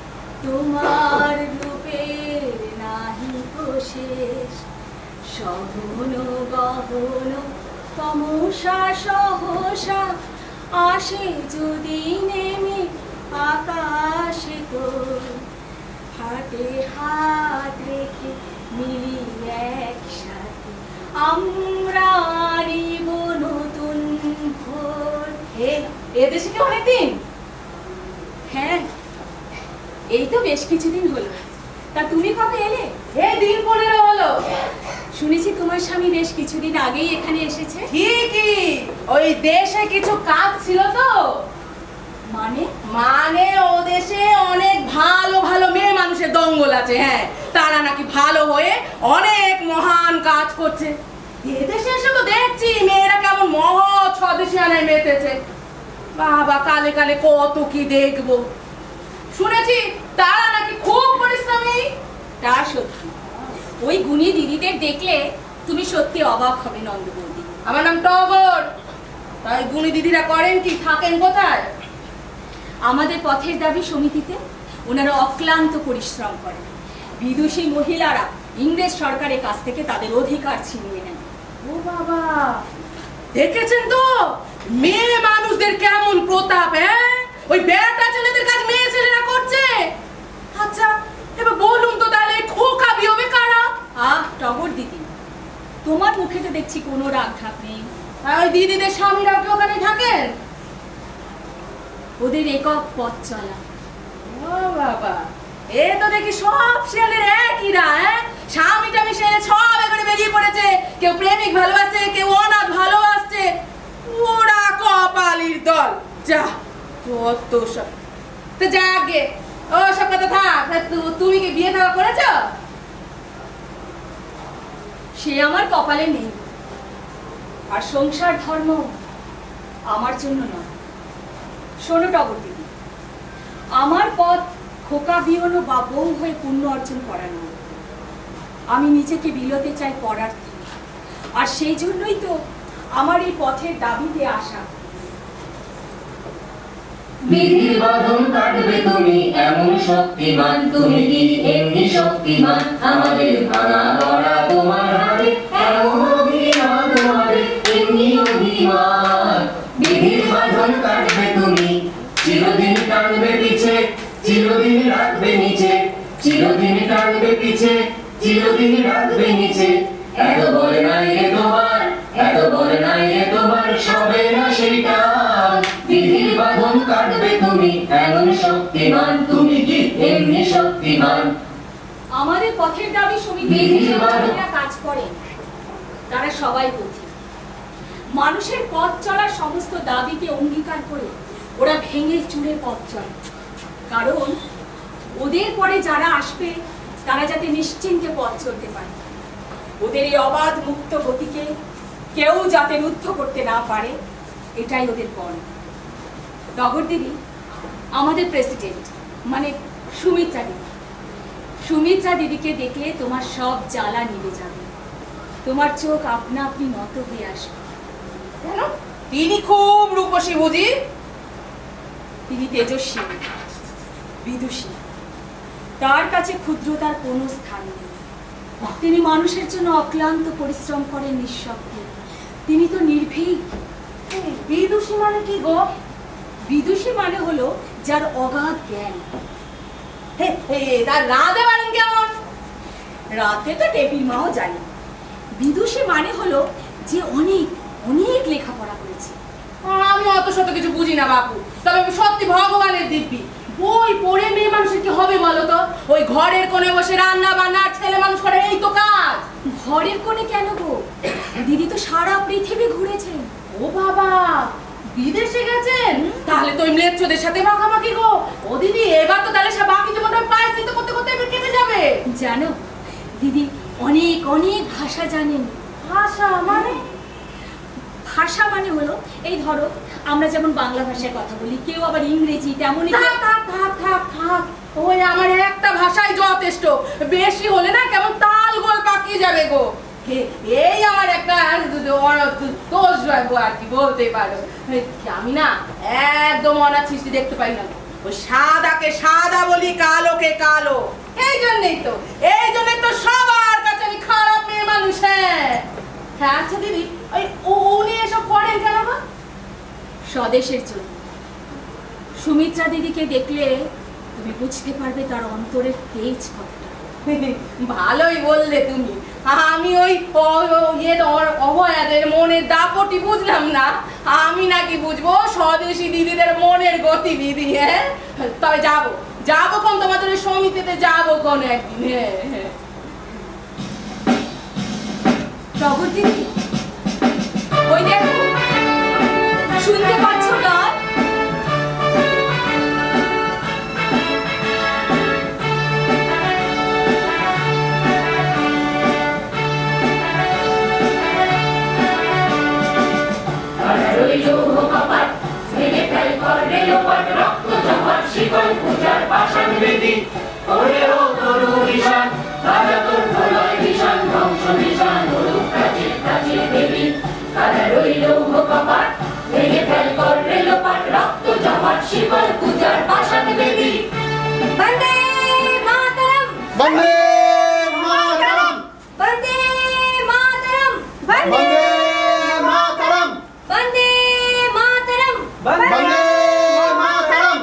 Speaker 6: তোমার রূপের নাহি শেষ। সহন গহন তমসা সহসা আসে যদি নেমে আকাশে তোর, হাতে হাত রেখে মিলি একসাথে আমরা আনিব নতুন ভোর।
Speaker 1: এদেশে কি অনেকদিন?
Speaker 6: হ্যাঁ, এই তো বেশ কিছুদিন হলো। তা তুমি কবে এলে?
Speaker 1: এই দিন 15 হলো।
Speaker 6: শুনেছি তোমার স্বামী বেশ কিছুদিন আগেই এখানে এসেছে।
Speaker 1: ঠিকই, ওই দেশে কিছু কাজ ছিল তো।
Speaker 6: মানে?
Speaker 1: মানে ও দেশে অনেক ভালো ভালো মেয়ে মানুষের দঙ্গল আছে। হ্যাঁ, তারা নাকি ভালো হয়ে অনেক মহান কাজ করছে। এদেশে এসে তো দেখছি মেয়েরা কেমন মহৎ স্বদেশিয়ানায় মেতেছে। বাবা, কালে কালে কত কি দেখবো। শুনেছি তারা নাকি খুব পরিশ্রমী।
Speaker 6: তা সত্যি, ওই গুণী দিদিদের দেখলে তুমি সত্যি অবাক হবে নন্দ বৌদি।
Speaker 1: আমার নাম টগর। তাই গুণী দিদিরা করেন কি, থাকেন কোথায়?
Speaker 6: আমাদের পথের দাবি সমিতিতে ওনারা অক্লান্ত পরিশ্রম করেন। বিদুষী মহিলারা ইংরেজ সরকারের কাছ থেকে তাদের অধিকার ছিনিয়ে নেন।
Speaker 1: ও বাবা, দেখেছেন তো মেয়ে মানুষদের কেমন প্রতাপ। হ্যাঁ, ওই বেটা ছেলেদের কাজ মেয়ে ছেলেরা করছে। আচ্ছা, এবার বলুন তো তাহলে খোকা বিয়ে কারা?
Speaker 6: টগর দিদি, তোমার মুখেতে দেখছি কোনো রাগ ঢাক নেই।
Speaker 1: ওই দিদিদের স্বামীরা কি ওখানে থাকেন?
Speaker 6: ওদের একক পথ চলা।
Speaker 1: ও বাবা, এ তো দেখি সব ছেলের একই রা। স্বামী টামি ছেলে সব এখানে বেরিয়ে পড়েছে। কেউ প্রেমিক ভালোবাসছে, কেউ অনাথ ভালোবাসছে। ওরা কপালির দল। যা কত সব। তো যাগে, ও সব কথা থাক। তুমি কি বিয়ে দেওয়া করেছো?
Speaker 6: সে আমার কপালে নেই। আর সংসার ধর্ম আমার জন্য নয়। শোনো টগর দিদি, আমার পথ খোকা বিয়নো বা বউ হয়ে পুণ্য অর্জন করা নয়। আমি নিজেকে বিলোতে চাই পরার্থে। আর সেই জন্যই তো আমার এই পথের দাবিতে আসা।
Speaker 7: বিধির বাঁধন কাটবে তুমি এমন শক্তিমান, তুমি কি এমনি শক্তিমান? আমাদের ভাঙা গড়া তোমার হাতে, এমন অভিমান তোমাদের এমনি অভিমান। বিধির বাঁধন কাটবে তুমি, চিরদিন টানবে পিছে, চিরদিন রাখবে নিচে, চিরদিন টানবে পিছে, চিরদিন রাখবে নিচে। এত বলে নাই রে তোমার, এত বলে নাই রে তোমার, সবে না সেইটা। বিধির বাঁধন কাটবে তুমি এমন শক্তিমান, তুমি কি এমনি শক্তিমান?
Speaker 6: আমাদের পথের দাবি সমিতিরা কাজ করেন, তারা সবাই পথিক। মানুষের পথ চলার সমস্ত দাবিকে অঙ্গীকার করে ওরা ভেঙে চুরে পথ চলে। কারণ ওদের পরে যারা আসবে তারা যাতে নিশ্চিন্তে পথ চলতে পারে। ওদের এই অবাধ মুক্ত গতিকে কেউ যাতে রুদ্ধ করতে না পারে, এটাই ওদের পণ। টগর দিদি আমাদের প্রেসিডেন্ট, মানে সুমিত্রা দিদিকে দেখলে তোমার সব জ্বালা নিভে যাবে। তোমার চোখ আপনা আপনি নত হয়ে আসবে।
Speaker 1: কেন? তিনি খুব রূপসী বুঝি?
Speaker 6: তিনি তেজস্বী, বিদুষী। তার কাছে ক্ষুদ্রতার কোনো স্থান নেই। তিনি মানুষের জন্য অক্লান্ত পরিশ্রম করেন নিঃশব্দে। তিনি তো নির্ভীক।
Speaker 1: বিদুষী মানে কি গো?
Speaker 6: বিদুষী মানে হলো যার অগাধ জ্ঞান,
Speaker 2: তার রাঁধে পারেন কেমন?
Speaker 1: রাতে তো টেপির মাও জানি। বিদুষী মানে হলো যে অনেক অনেক লেখাপড়া করেছে।
Speaker 2: আমি অত শত কিছু বুঝি না বাপু, তবে আমি সত্যি ভগবানের দিব্যি। বই পড়ে মেয়ে মানুষের কি হবে বলো তো? ওই ঘরের কোণে বসে রান্না বান্না আর ছেলে মানুষ করে, এই তো কাজ।
Speaker 6: ঘরের কোণে কেন গো? দিদি তো সারা পৃথিবী ঘুরেছেন।
Speaker 2: ও বাবা, বিদেশে গেছেন? তাহলে তো ওই ম্লেচ্ছদের সাথে মাখামাখি গো। ও দিদি, এবার তো তাহলে সে বাকি জীবনটা প্রায়শ্চিত্ত করতে করতে কেটে যাবে।
Speaker 6: জানো দিদি অনেক অনেক ভাষা জানেন।
Speaker 2: ভাষা মানে?
Speaker 6: ভাষা মানে হলো এই ধরো আমরা যেমন বাংলা ভাষায় কথা বলি, কেউ আবার ইংরেজি, তেমনই
Speaker 2: থাক, ওই আমার একটা ভাষাই যথেষ্ট। বেশি হলে না কেমন তাল গোল পাকিয়ে যাবে গো। এই আমার একটা দোষ গো, আর কি বলতে পারো। আমি না একদম অনাথ সৃষ্টি দেখতে পাই না। ওই সাদাকে সাদা বলি, কালোকে কালো। এই জন্যই তো সবার কাছে আমি খারাপ মেয়ে মানুষ। হ্যাঁ আচ্ছা দিদি, ওই উনি এসব করেন কেন গো?
Speaker 6: স্বদেশের জন্য। সুমিত্রা দিদিকে দেখলে তুমি বুঝতে পারবে তার অন্তরের তেজ কতটা।
Speaker 2: ভালোই বললে তুমি। আমি ওই অভয়াদের মনের দাপটি বুঝলাম না। আমি নাকি বুঝবো স্বদেশী দিদিদের মনের গতিবিধি। হ্যাঁ, তবে যাবো কোন তোমাদের ওই সমিতিতে যাবো কোন একদিন। হ্যাঁ
Speaker 6: টগর দিদি, ওই দেখো, শুনতে পাচ্ছ গান? বন্দে মাতরম,
Speaker 3: বন্দে মাতরম,
Speaker 6: বন্দে মাতরম,
Speaker 3: বন্দে মাতরম,
Speaker 6: বন্দে মাতরম,
Speaker 3: বন্দে মাতরম।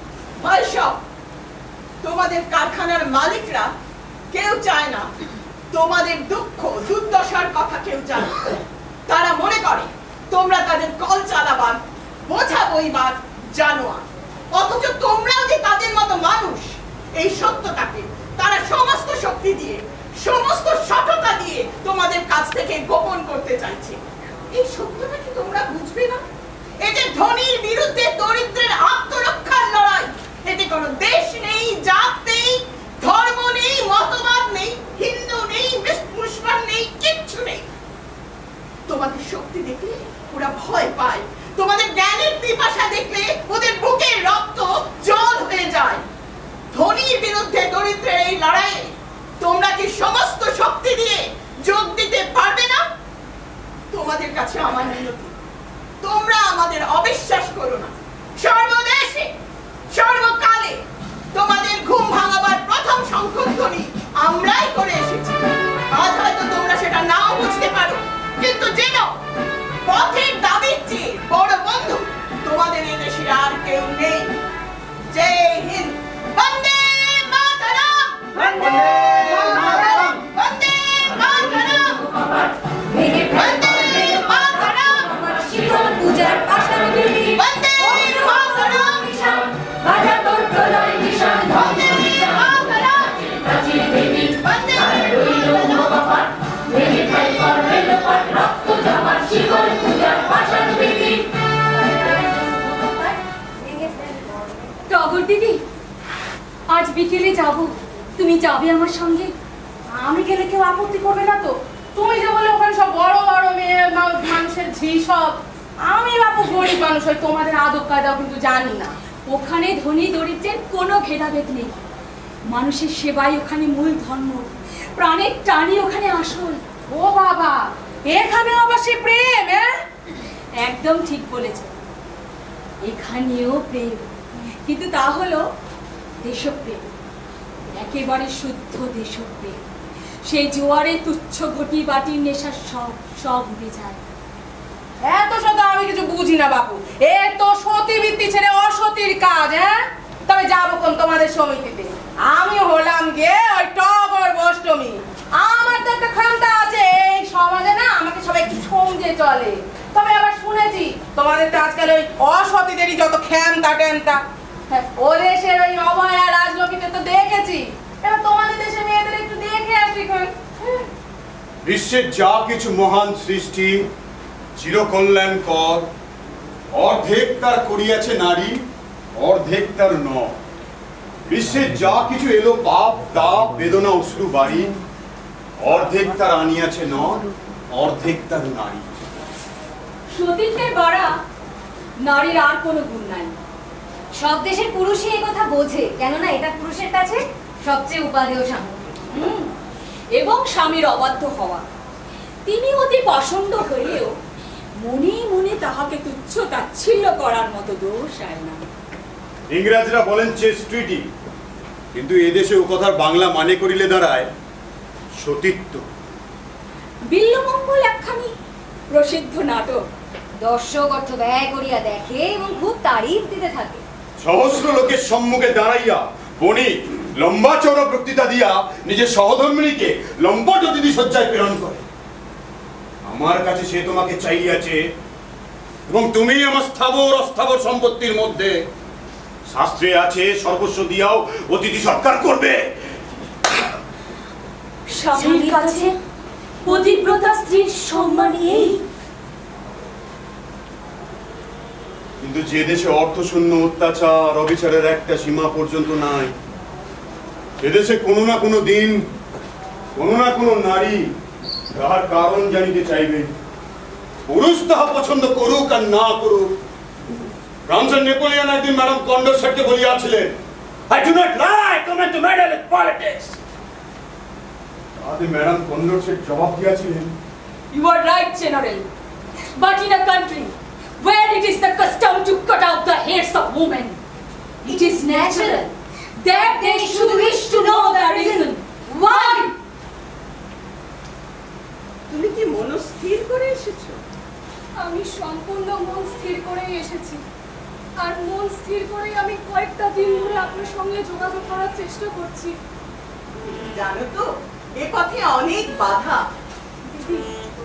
Speaker 5: বৈশব, তোমাদের কারখানার মালিকরা কেউ চায় না তোমাদের দুঃখ দুর্দশার কথা কেউ জানে। তারা মনে করে তোমরা তাদের কল চালাবার, বোঝা বইবার জানোয়ার। অথচ তোমরাও যে তাদের মতো মানুষ, এই সত্যটাকে তারা সমস্ত শক্তি দিয়ে, সমস্ত সততা দিয়ে তোমাদের কাছ থেকে গোপন করতে চাইছে। এই সত্যটা কি তোমরা বুঝবে না? এই যে ধনীর বিরুদ্ধে দরিদ্রের আত্মরক্ষার লড়াই, এতে কোনো দেশ নেই, জাত নেই, ধর্ম নেই, মতবাদ নেই, হিন্দু নেই, মুসলমান নেই, কিচ্ছু নেই। তোমাদের শক্তি দেখলে ওরা ভয় পায়, তোমাদের জ্ঞানের পিপাসা দেখলে ওদের বুকের রক্ত জল হয়ে যায়। ধনীর বিরুদ্ধে দরিদ্রের এই লড়াইয়ে তোমরা কি সমস্ত শক্তি দিয়ে যোগ দিতে পারবে না? তোমাদের কাছে আমার মিনতি, তোমরা আমাদের অবিশ্বাস করো না। সর্বদেশে সর্বকালে তোমাদের ঘুম ভাঙাবার প্রথম শঙ্খধ্বনি আমরাই করে এসেছি। আজ হয়তো তোমরা সেটা নাও বুঝতে পারো, কিন্তু জেনো পথের দাবির চেয়ে বড় বন্ধু তোমাদের এই দেশে আর কেউ নেই। জয় হিন্দ। বন্দে মাতরম, বন্দে মাতরম, বন্দে মাতরম, বন্দে মাতরম, শিখর পূজার পাশান বিধি, বন্দে মাতরম, বাজা তোর প্রলয় নিশান, বন্দে মাতরম, কাছে দেবী, বন্দে মাতরম, ভেঙে ফেল করবে লোপাট, রক্ত জমাট শিখর পূজার পাশান বিধি।
Speaker 6: টগর দিদি, আজ বিকেলে যাব, তুমি যাবে আমার সঙ্গে?
Speaker 2: আমি গেলে কেউ আপত্তি করবে না তো? তুমি যে বলে ওখানে সব বড় বড় মেয়ে মানুষের ঝি সব, আমি বাপু গরিব মানুষ, হয় তোমাদের আদব কায়দাও কিন্তু জানি না।
Speaker 6: ওখানে ধনী দরিদ্রের কোনো ভেদাভেদ নেই। মানুষের সেবাই ওখানে মূল ধর্ম, প্রাণের টানি ওখানে আসল।
Speaker 2: ও বাবা, এখানে আবার সে প্রেম?
Speaker 6: একদম ঠিক বলেছ, এখানেও প্রেম, কিন্তু তা হলো দেশপ্রেম, একেবারে শুদ্ধ দেশপ্রেম। সেই জোয়ারে তুচ্ছ ঘটি বাটির নেশা সব সব উড়ে যায়।
Speaker 2: এত শত আমি কিছু বুঝি না বাপু, এ তো সতীবৃত্তি ছেড়ে অসতীর কাজ। তবে যাবো কোন তোমাদের সমিতিতে। আমি হলাম গিয়ে ওই টগর অষ্টমী। আমার তো একটা ক্ষমতা আছে এই সমাজে না, আমাকে সবাই একটু সমঝে চলে। তবে আবার শুনেছি তোমাদের তো আজকাল ওই অসতীদেরই যত ক্ষমতা টেমতা। ও দেশের ওই অভয়া রাজলক্ষ্মীতে তো দেখেছি, এবার তোমাদের দেশে মেয়েদের একটু দেখে আসি।
Speaker 4: বিশ্বের যা কিছু মহান সৃষ্টি চিরকল্যাণকর, অর্ধেক তার করিয়াছে নারী, অর্ধেক তার ন। বিশ্বের যা কিছু এলো পাপ তাপ বেদনা অশ্রু বাড়ি, অর্ধেক তার আনিয়াছে ন, অর্ধেক তার নারী।
Speaker 6: সতীত্বের বড়া নারীর আর কোনো গুণ নাই। সব দেশের পুরুষই এই কথা বোঝে, কেননা এটা পুরুষের কাছে সবচেয়ে উপাদেয় সামগ্রী।
Speaker 1: এবং স্বামীর অবাধ্য হওয়া। তিনি অতি পছন্দ হইলেও মনে মনে তাহাকে তুচ্ছ তাচ্ছিল্য করার মতো দোষ আর না।
Speaker 4: ইংরেজরা বলেন চেস্টিটি, কিন্তু এদেশে ও কথার বাংলা মানে করিলে দাঁড়ায় সতীত্ব।
Speaker 1: বিল্লমঙ্গল একখানি প্রসিদ্ধ নাটক।
Speaker 6: দর্শক অর্থ ব্যয় করিয়া দেখে এবং খুব তারিফ দিতে থাকে।
Speaker 4: সহস্র লোকের সম্মুখে দাঁড়াইয়া বণিক লম্বা চওড়া বক্তৃতা দিয়া নিজের সহধর্মিণীকে লম্পট অতিথি সজ্জায় প্রেরণ করে। আমার কাছে সে তোমাকে চাইয়াছে এবং তুমি আমার স্থাবর অস্থাবর সম্পত্তির মধ্যে শাস্ত্রে আছে সর্বস্ব দিয়াও অতিথি সৎকার করবে।
Speaker 1: স্বামীর কাছে পতিব্রতা স্ত্রীর সম্মান এই।
Speaker 4: কিন্তু যে দেশে অর্থশূন্য অত্যাচার অবিচারের একটা সীমা পর্যন্ত নাই, এদেশে কোনো না কোনো দিন কোনো না কোনো নারী তাহার কারণ জানিতে চাইবে। পুরুষ তাহা পছন্দ করুক আর না করুক। ফ্রান্সের নেপোলিয়ন একদিন ম্যাডাম কন্ডোরসেটকে বলিয়াছিলেন, I do not like women to meddle with politics. তাতে ম্যাডাম কন্ডোরসেট জবাব দিয়াছিলেন,
Speaker 1: You are right, General. But in a country where it is the custom to cut out the hairs of women, it is natural that they should wish to know the reason why.
Speaker 2: তুমি কি মনস্থির করে এসেছো?
Speaker 1: আমি সম্পূর্ণ মন স্থির করেই এসেছি, আর মন স্থির করেই আমি কয়েকটা দিন ধরে আপনার সঙ্গে যোগাযোগ করার চেষ্টা করছি।
Speaker 2: জানো তো এ পথে অনেক বাধা।
Speaker 1: দিদি,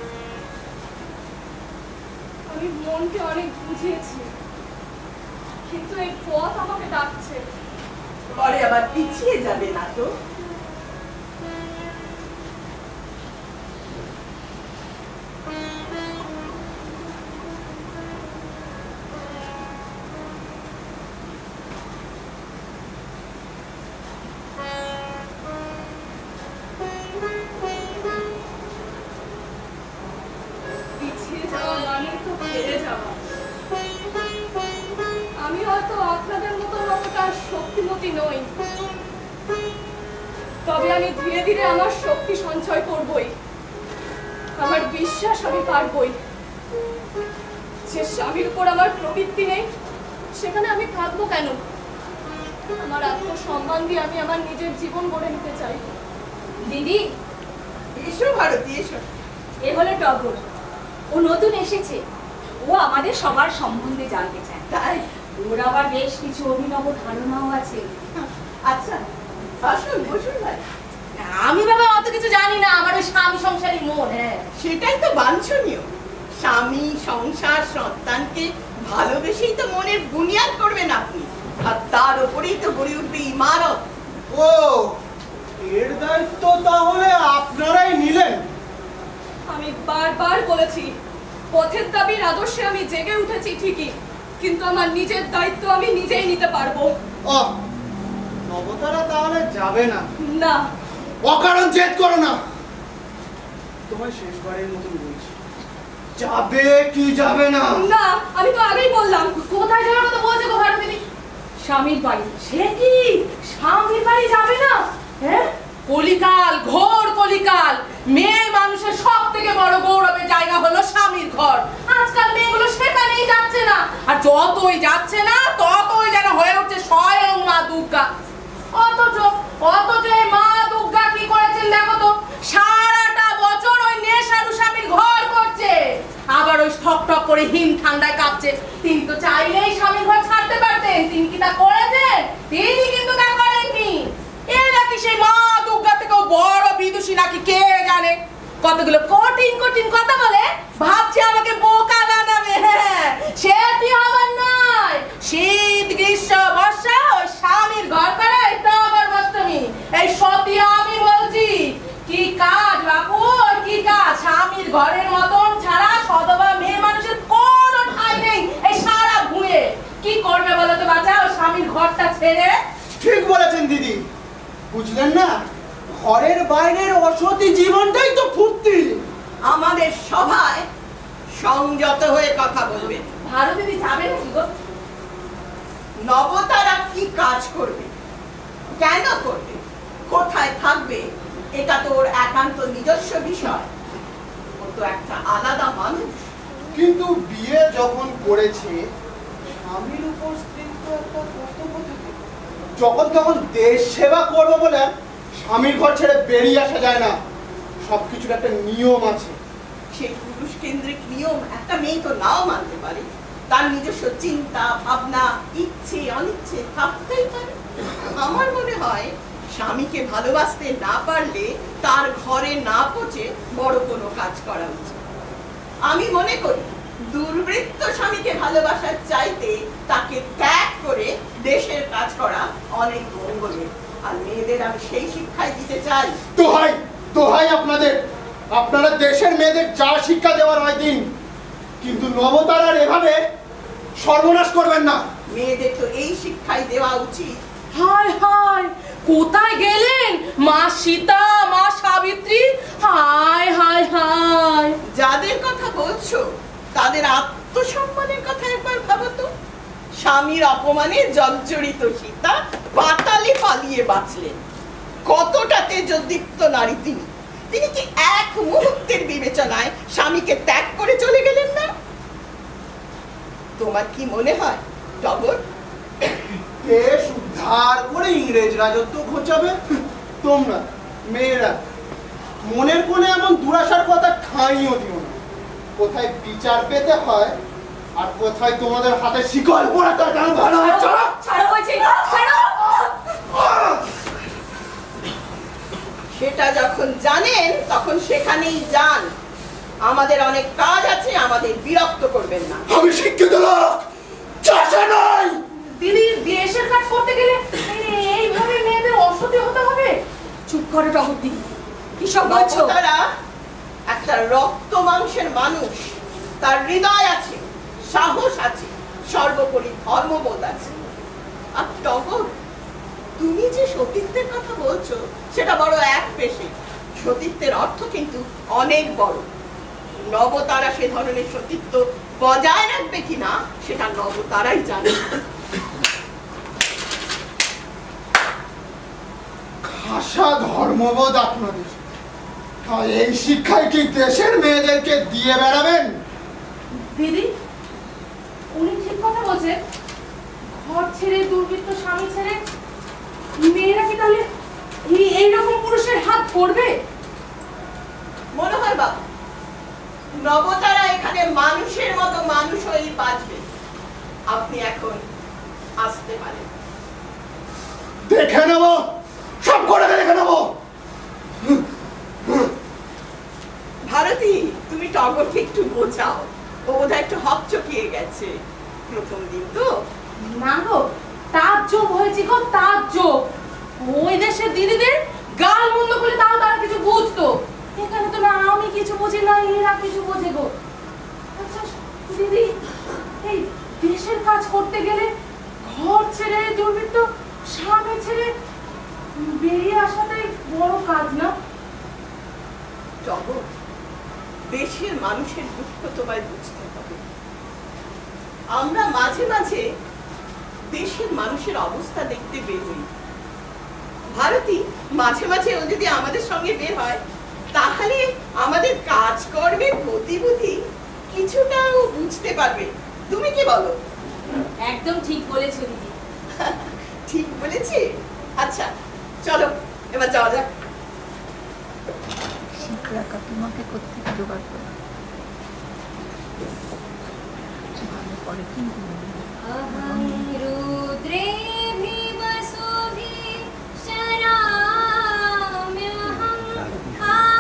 Speaker 1: আমি মনকে অনেক বুঝিয়েছি, কিন্তু এই পথ আমাকে ডাকছে।
Speaker 2: পরে আবার পিছিয়ে যাবে না তো?
Speaker 1: পিছিয়ে যাওয়া মানে তো ফেলে যাওয়া। আমি হয়তো আপনাদের মতো অতটা শক্তিমতী নই, তবে আমি ধীরে ধীরে আমার শক্তি সঞ্চয় করবই। আমার বিশ্বাস আমি পারবই। যে স্বামীর উপর আমার প্রবৃত্তি নেই সেখানে আমি থাকবো কেন? আমার আত্মসম্মান দিয়ে আমি আমার নিজের জীবন গড়ে নিতে চাই। দিদি,
Speaker 2: এসো ভারতী, এসো।
Speaker 1: এ হলো টগর। ও নতুন এসেছে, ও আমাদের সবার সম্বন্ধে জানতে চায়।
Speaker 2: তাই?
Speaker 1: ওর আবার বেশ কিছু অভিনব ধারণাও আছে।
Speaker 2: আচ্ছা, আসুন, বসুন ভাই।
Speaker 1: আমি বাবা অত কিছু জানি না, আমার ওই স্বামী সংসারী মন। হ্যাঁ,
Speaker 2: সেটাই তো বাঞ্ছনীয়। স্বামী, সংসার, সন্তানকে ভালোবেসেই তো মনের বুনিয়াদ করবেন আপনি, আর তার উপরেই তো গড়ে উঠবে ইমারত।
Speaker 3: ও, এর দায়িত্ব তাহলে আপনারাই নিলেন?
Speaker 1: আমি বারবার বলেছি, পথের দাবির আদর্শে আমি জেগে উঠেছি ঠিকই, কিন্তু আমার নিজের দায়িত্ব আমি নিজেই নিতে পারবো।
Speaker 3: ও, নবতারা তাহলে যাবে না?
Speaker 1: না।
Speaker 3: অকারণ জেদ করো না। তোমায় শেষবারের মতন বলছি, যাবে কি যাবে না?
Speaker 1: না, আমি তো আগেই বললাম। কোথায় যাওয়ার কথা বলছে গো ভারতী? স্বামীর বাড়ি। সে কি স্বামীর বাড়ি যাবে না? হ্যাঁ,
Speaker 2: কলিকাল, ঘোর কলিকাল। মেয়ে মানুষের সব থেকে বড় গৌরবের জায়গা হলো স্বামীর ঘর। আজকাল মেয়েগুলো সেখানেই যাচ্ছে না, আর যতই যাচ্ছে না ততই যেন হয়ে উঠছে স্বয়ং মা দুর্গা। অথচ এই মা দুর্গা কি করেছেন দেখো তো, সারাটা বছর ওই নেশারু স্বামীর ঘর করছে, আবার ওই ঠক ঠক করে হিম ঠান্ডায় কাঁপছে। তিনি তো চাইলেই স্বামীর ঘর ছাড়তে পারতেন, তিনি কি তা করেছেন? তিনি কিন্তু তা করেননি। নাকি কে জানে কতগুলো কঠিন কঠিন কথা বলে ভাবছে আমাকে বোকা বানাবে। হ্যাঁ, সেটি হবার নয়। শীত গ্রীষ্ম বর্ষা ওই স্বামীর ঘর করে টগর অষ্টমী এই সতী আমি বলছি। কি কাজ বাবু, কি কাজ? স্বামীর ঘরের মতন ছাড়া সদবা মেয়ে মানুষের কোনো ঠাঁই নেই এই সারা ভুঁয়ে। কি করবে বলো তো বাচ্চা ওই স্বামীর ঘরটা ছেড়ে?
Speaker 3: ঠিক বলেছেন দিদি, বুঝলেন না, ঘরের বাইরের অসতী জীবনটাই তো ফুর্তি।
Speaker 8: আমাদের সভায় সংযত হয়ে কথা বলবেন।
Speaker 2: ভারত দিদি যাবে নাকি গো?
Speaker 8: নবতারা কি কাজ করবে, কেন করবে, কোথায় থাকবে, এটা তো ওর একান্ত নিজস্ব বিষয়। ও তো একটা আলাদা মানুষ।
Speaker 3: কিন্তু বিয়ে যখন করেছে, স্বামীর উপর স্ত্রীর তো একটা কর্তব্য থাকে। যখন তখন দেশ সেবা করবো বলে স্বামীর ঘর ছেড়ে বেরিয়ে আসা যায় না। সবকিছুর একটা নিয়ম আছে।
Speaker 8: সেই পুরুষ কেন্দ্রিক নিয়ম একটা মেয়ে তো নাও মানতে পারে। তার নিজস্ব চিন্তা ভাবনা ইচ্ছে অনিচ্ছে থাকতেই পারে। আমার মনে হয় স্বামীকে ভালোবাসতে না পারলে তার ঘরে না পৌঁছে বড় কোনো কাজ করা উচিত। আমি মনে করি দুর্বৃত্ত স্বামীকে ভালোবাসার চাইতে তাকে ত্যাগ করে দেশের কাজ করা অনেক মঙ্গলের। আর মেয়েদের আমি সেই শিক্ষাই দিতে চাই।
Speaker 3: দোহাই আপনাদের, আপনারা দেশের মেয়েদের যা শিক্ষা দেওয়ার হয় দিন, কিন্তু নবতারার এভাবে সর্বনাশ করবেন না।
Speaker 8: মেয়েদের তো এই শিক্ষাই দেওয়া উচিত।
Speaker 2: হায় হায়, কোথায় গেলেন মা সীতা, মা সাবিত্রী? হায় হায় হায়।
Speaker 8: যাদের কথা বলছো তাদের আত্মসম্মানের কথা একবার ভাবো তো। স্বামীর অপমানে জর্জরিত সীতা পাতালে পালিয়ে বাঁচলেন। কতটা তেজোদ্দীপ্ত নারী তিনি। তিনি কি এক মুহূর্তের বিবেচনায় স্বামীকে ত্যাগ করে চলে গেলেন না? তোমার কি মনে হয় টগর
Speaker 3: দেশ উদ্ধার করে ইংরেজ রাজত্ব ঘোচাবে? তোমরা মেয়েরা মনের কোণে এমন দুরাশার কথা ঠাঁইও দিও না। কোথায় বিচার পেতে হয় আর কোথায় তোমাদের হাতে শিকল পড়াতে হয় ভালো হয়। চলো
Speaker 2: ছাড়ো বলছি, ছাড়ো।
Speaker 8: সেটা যখন জানেন তখন সেখানেই যান। আমাদের অনেক কাজ আছে, আমাদের বিরক্ত করবেন না।
Speaker 3: আমি শিক্ষিত লোক, চাষা নই।
Speaker 2: দিদি, দেশের কাজ করতে গেলে এইভাবে মেয়েদের অসতী হতে হবে? চুপ করে টগর দিদি, কি সব বলছো?
Speaker 8: তারা একটা রক্ত মাংসের মানুষ। তার হৃদয় আছে, সাহস আছে, সর্বোপরি ধর্মবোধ আছে। আর টগর, তুমি যে সতীত্বের কথা বলছো সেটা বড় এক পেশে। সতীত্বের অর্থ কিন্তু অনেক বড়। নবতারা সে ধরনের সতীত্ব বজায় রাখবে কিনা সেটা নবতারাই জানে।
Speaker 3: খাসা ধর্মবোধ আপনাদের, তাই এই শিক্ষায় কি দেশের মেয়েদেরকে দিয়ে বেড়াবেন?
Speaker 2: দিদি, উনি ঠিক কথা বলছেন। ঘর ছেড়ে দুর্বৃত্ত স্বামী ছেড়ে মেয়েরা কি তাহলে এইরকম পুরুষের হাত পড়বে?
Speaker 8: মনে হয় বাবা, নবতারা এখানে মানুষের মতো মানুষ হয়েই বাঁচবে। আপনি এখন আসতে পারেন।
Speaker 3: দেখে নেব, সব করে দেখে নেব।
Speaker 8: ভারতী, তুমি টগরকে একটু বোঝাও। ও বোধহয় একটু হকচকিয়ে গেছে, প্রথম দিন তো।
Speaker 2: না গো, তাজ্জব হয়েছে গো, তাজ্জব। ওই দেশের দিদিদের গাল মন্দ করে তাও তারা কিছু বুঝতো। এখানে তো না আমি কিছু বুঝি না এরা কিছু বোঝে গো। আচ্ছা দিদি, এই দেশের কাজ করতে গেলে ঘর ছেড়ে দুর্বৃত্ত স্বামী ছেড়ে বেরিয়ে আসাটাই বড় কাজ না?
Speaker 8: টগর, দেশের মানুষের দুঃখ তোমায় বুঝতে হবে। আমরা মাঝে মাঝে দেশের মানুষের অবস্থা দেখতে বের হই। ভারতী, মাঝে মাঝে ও যদি আমাদের সঙ্গে বের হয় তাহলে আমাদের কাজকর্মের গতিবিধি কিছুটা ও বুঝতে পারবে। তুমি কি বলো?
Speaker 6: একদম ঠিক বলেছো দিদি।
Speaker 8: ঠিক বলেছি? আচ্ছা চলো এবার যাওয়া যাক।
Speaker 9: টাকা তোমাকে কোথেকে জোগাড় করো? ভালো করে কিন্তু
Speaker 6: अहं रुद्रेभिः वसुभिः शराम्यहं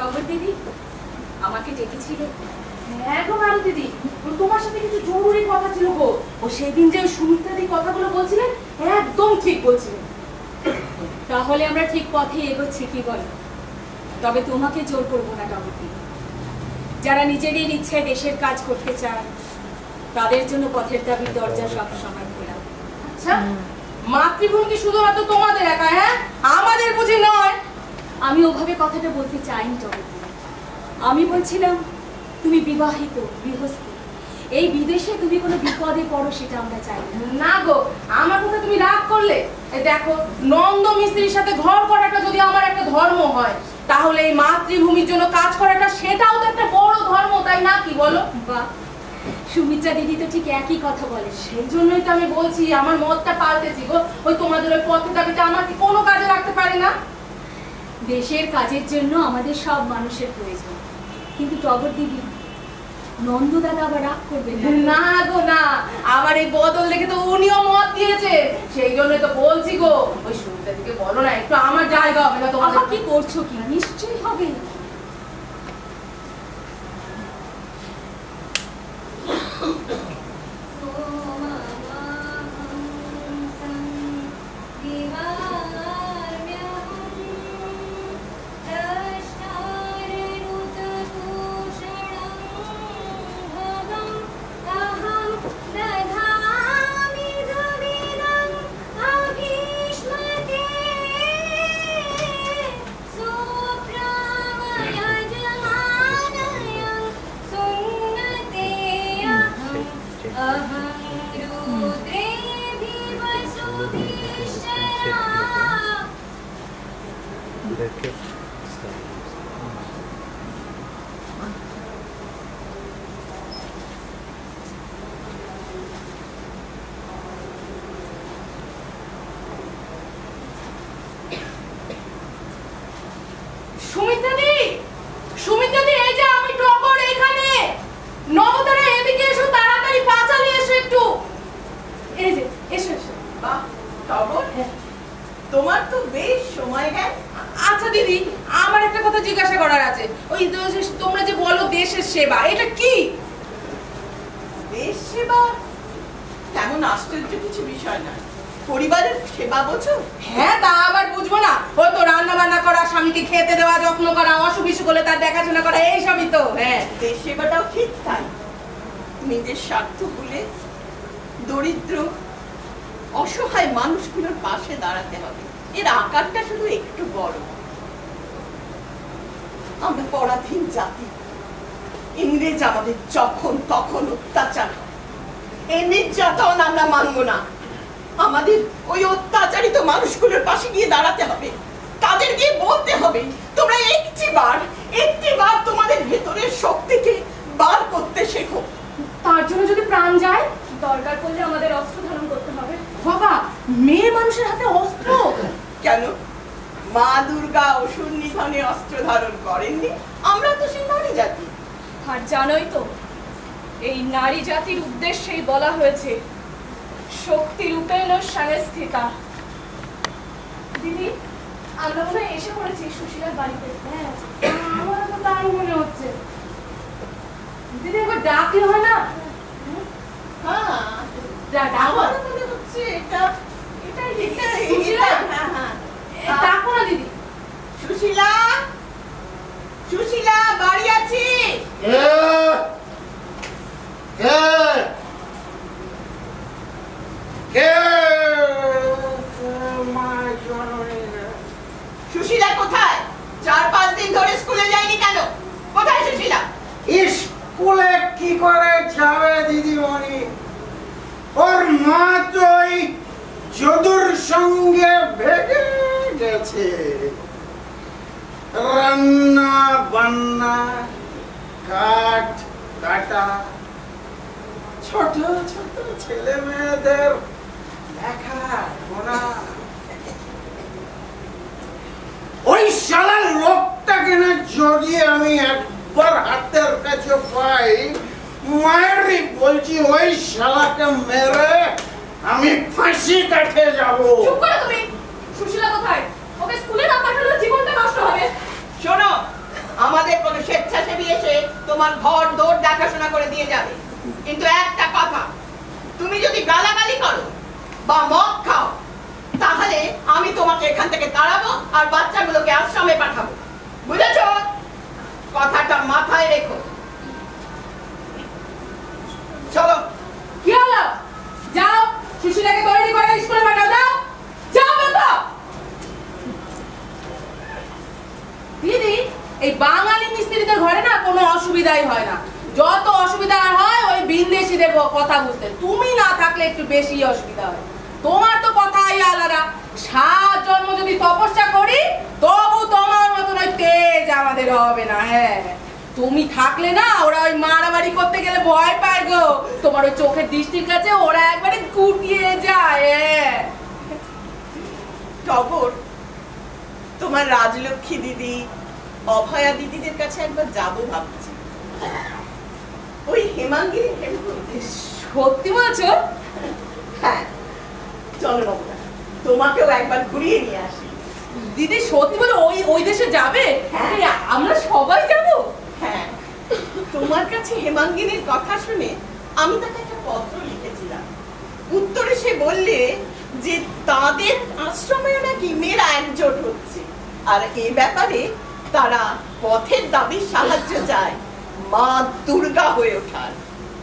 Speaker 6: টগর দিদি আমাকে ডেকেছিলে?
Speaker 2: হ্যাঁ গো মারু দিদি, তোমার সাথে কিছু জরুরি কথা ছিল গো। ও সেদিন যে সুমিত্রাদি কথাগুলো বলছিলেন একদম ঠিক বলছিলেন।
Speaker 6: তাহলে আমরা ঠিক পথে এগোচ্ছি কি বল? তবে তোমাকে জোর করবো না টগর দিদি। যারা নিজেদের ইচ্ছায় দেশের কাজ করতে চায় তাদের জন্য পথের দাবির দরজা সব সময় খোলা।
Speaker 2: আচ্ছা, মাতৃভূমি কি শুধুমাত্র তোমাদের একা? হ্যাঁ, আমাদের বুঝি নয়?
Speaker 6: আমি ওভাবে কথাটা বলতে চাইনি টগর দিদি। আমি বলছিলাম তুমি বিবাহিত গৃহস্থ, এই বিদেশে তুমি কোনো বিপদে পড়ো সেটা আমরা চাই না।
Speaker 2: না গো, আমার কথা তুমি রাগ করলে? দেখো, নন্দ মিস্ত্রির সাথে ঘর করাটা যদি আমার একটা ধর্ম হয়, তাহলে এই মাতৃভূমির জন্য কাজ করাটা সেটাও তো একটা বড় ধর্ম, তাই না? কি বলো?
Speaker 6: বাহ, সুমিত্রা দিদি তো ঠিক একই কথা বলে।
Speaker 2: সেই জন্যই তো আমি বলছি আমার মতটা পাল্টেছি গো। ওই তোমাদের ওই পথের দাবিটা আমার কি কোনো কাজে লাগতে পারে না?
Speaker 6: দেশের কাজের জন্য আমাদের সব মানুষের প্রয়োজন, কিন্তু টগর দিদি নন্দ দাদা আবার রাগ করবেন না?
Speaker 2: না গো না, আমার এই বদল দেখে তো উনিও মত দিয়েছে, সেই জন্যই তো বলছি গো। ওই সুমিত্রা দিকে বলো না একটু, আমার জায়গা হবে না তোমার।
Speaker 6: কি করছো কি? নিশ্চয়ই হবে।
Speaker 8: তোমার তো বেশ সময় গেল।
Speaker 2: আচ্ছা দিদি, আমার একটা কথা জিজ্ঞাসা করার আছে। ওই তোমরা যে বলো দেশের সেবা, এটা কি?
Speaker 8: দেশ সেবা তেমন আশ্চর্য কিছু বিষয় না। পরিবারের সেবা বোঝো?
Speaker 2: হ্যাঁ, তা আবার বুঝবো না? ও তো রান্না বান্না করা, স্বামীকে খেতে দেওয়া, যত্ন করা, অসুখ বিসুখ হলে তার দেখাশোনা করা, এইসবই তো। হ্যাঁ,
Speaker 8: দেশ সেবাটাও ঠিক তাই। নিজের স্বার্থ ভুলে দরিদ্র অসহায় মানুষগুলোর পাশে দাঁড়াতে হবে। এর আকারটা শুধু একটু বড়। আমরা পরাধীন জাতি, ইংরেজ আমাদের যখন তখন অত্যাচার, এই নির্যাতন আমরা মানব না। আমাদের ওই অত্যাচারিত মানুষগুলোর পাশে গিয়ে দাঁড়াতে হবে, তাদের গিয়ে বলতে হবে তোমরা একটিবার তোমাদের ভেতরের শক্তিকে বার করতে শেখো।
Speaker 2: তার জন্য যদি প্রাণ যায়,
Speaker 6: দরকার পড়লে আমাদের অস্ত্র ধারণ করতে হবে।
Speaker 2: বাবা, মেয়ে মানুষের হাতে অস্ত্র
Speaker 8: কেন? মা দুর্গা অসুর নিধনে অস্ত্র ধারণ করেননি? আমরা তো সেই নারী জাতি।
Speaker 6: আর জানোই তো, এই নারী জাতির উদ্দেশ্যেই বলা হয়েছে শক্তি রূপেণ সংস্থিতা। দিদি, আমরা মনে হয় এসে পড়েছি সুশীলার বাড়িতে।
Speaker 2: হ্যাঁ, আমার তো তাই মনে হচ্ছে। দিদি একবার ডাকলে হয় না?
Speaker 8: হ্যাঁ, আমার মনে হচ্ছে
Speaker 2: ডাকো না দিদি।
Speaker 8: সুশীলা, সুশীলা, বাড়ি আছি? সুশীলা কোথায়? 4-5 দিন ধরে স্কুলে যায়নি কেন? কোথায় সুশীলা?
Speaker 3: স্কুলে কি করে যাবে দিদিমণি? ওর মা তো ওই যদুর সঙ্গে ভেগে গেছে। রান্না বান্না, কাঠ কাটা, ছোট ছোট ছেলে মেয়েদের দেখাশোনা। ওই শালার লোকটাকে না যদি আমি একবার হাতের কাছে পাই, মায়েরই বলছি ওই শালাকে মেরে আমি ফাঁসি কাটে যাবো।
Speaker 6: চুপ করো তুমি। সুশীলা কোথায়? ওকে স্কুলে না পাঠালে জীবনটা নষ্ট হবে।
Speaker 8: শোনো, আমার তোমার ঘর দৌড় দেখাশোনা করে দিয়ে যাবে। কিন্তু একটা কথা, তুমি যদি গালাগালি করো বা মদ খাও তাহলে আমি তোমাকে এখান থেকে তাড়াবো আর বাচ্চাগুলোকে আশ্রমে পাঠাবো, বুঝেছো? কথাটা মাথায় রেখো। চলো।
Speaker 2: কি হলো? যাও, শিশুটাকে তৈরি করে স্কুলে পাঠাও। যাও যাও বলতো। দিদি, এই বাঙালি মিস্ত্রিদের ঘরে না কোনো অসুবিধাই হয় না। যত অসুবিধা হয় ওই বিদেশিদের কথা বুঝতে, তুমি না থাকলে একটু বেশি অসুবিধা হয়। তোমার তো কথাই আলাদা। 7 জন্ম যদি তপস্যা করি তবু তোমার মতন ওই তেজ আমাদের হবে না। হ্যাঁ, তুমি থাকলে না ওরা ওই মারামারি করতে গেলে ভয় পায় গো। তোমার ওই চোখের দৃষ্টির কাছে ওরা একবারে গুটিয়ে যায়।
Speaker 8: টগর, তোমার রাজলক্ষ্মী দিদি, অভয়া দিদিদের কাছে একবার যাবো ভাবছি। ওই হেমাঙ্গিনী হেমকুণ্ডে।
Speaker 2: সত্যি বলছো?
Speaker 8: হ্যাঁ, চলো বাবুরা, তোমাকেও একবার ঘুরিয়ে নিয়ে আসি।
Speaker 2: দিদি সত্যি বলে ওই দেশে যাবে?
Speaker 8: হ্যাঁ,
Speaker 2: আমরা সবাই যাবো।
Speaker 8: হ্যাঁ, তোমার কাছে হেমাঙ্গিনীর কথা শুনে আমি তাকে একটা পত্র লিখেছিলাম। উত্তরে সে বললে যে তাদের আশ্রমে নাকি মেয়েরা একজোট হচ্ছে, আর এই ব্যাপারে তারা পথের দাবির সাহায্য চায় মা দুর্গা হয়ে ওঠার।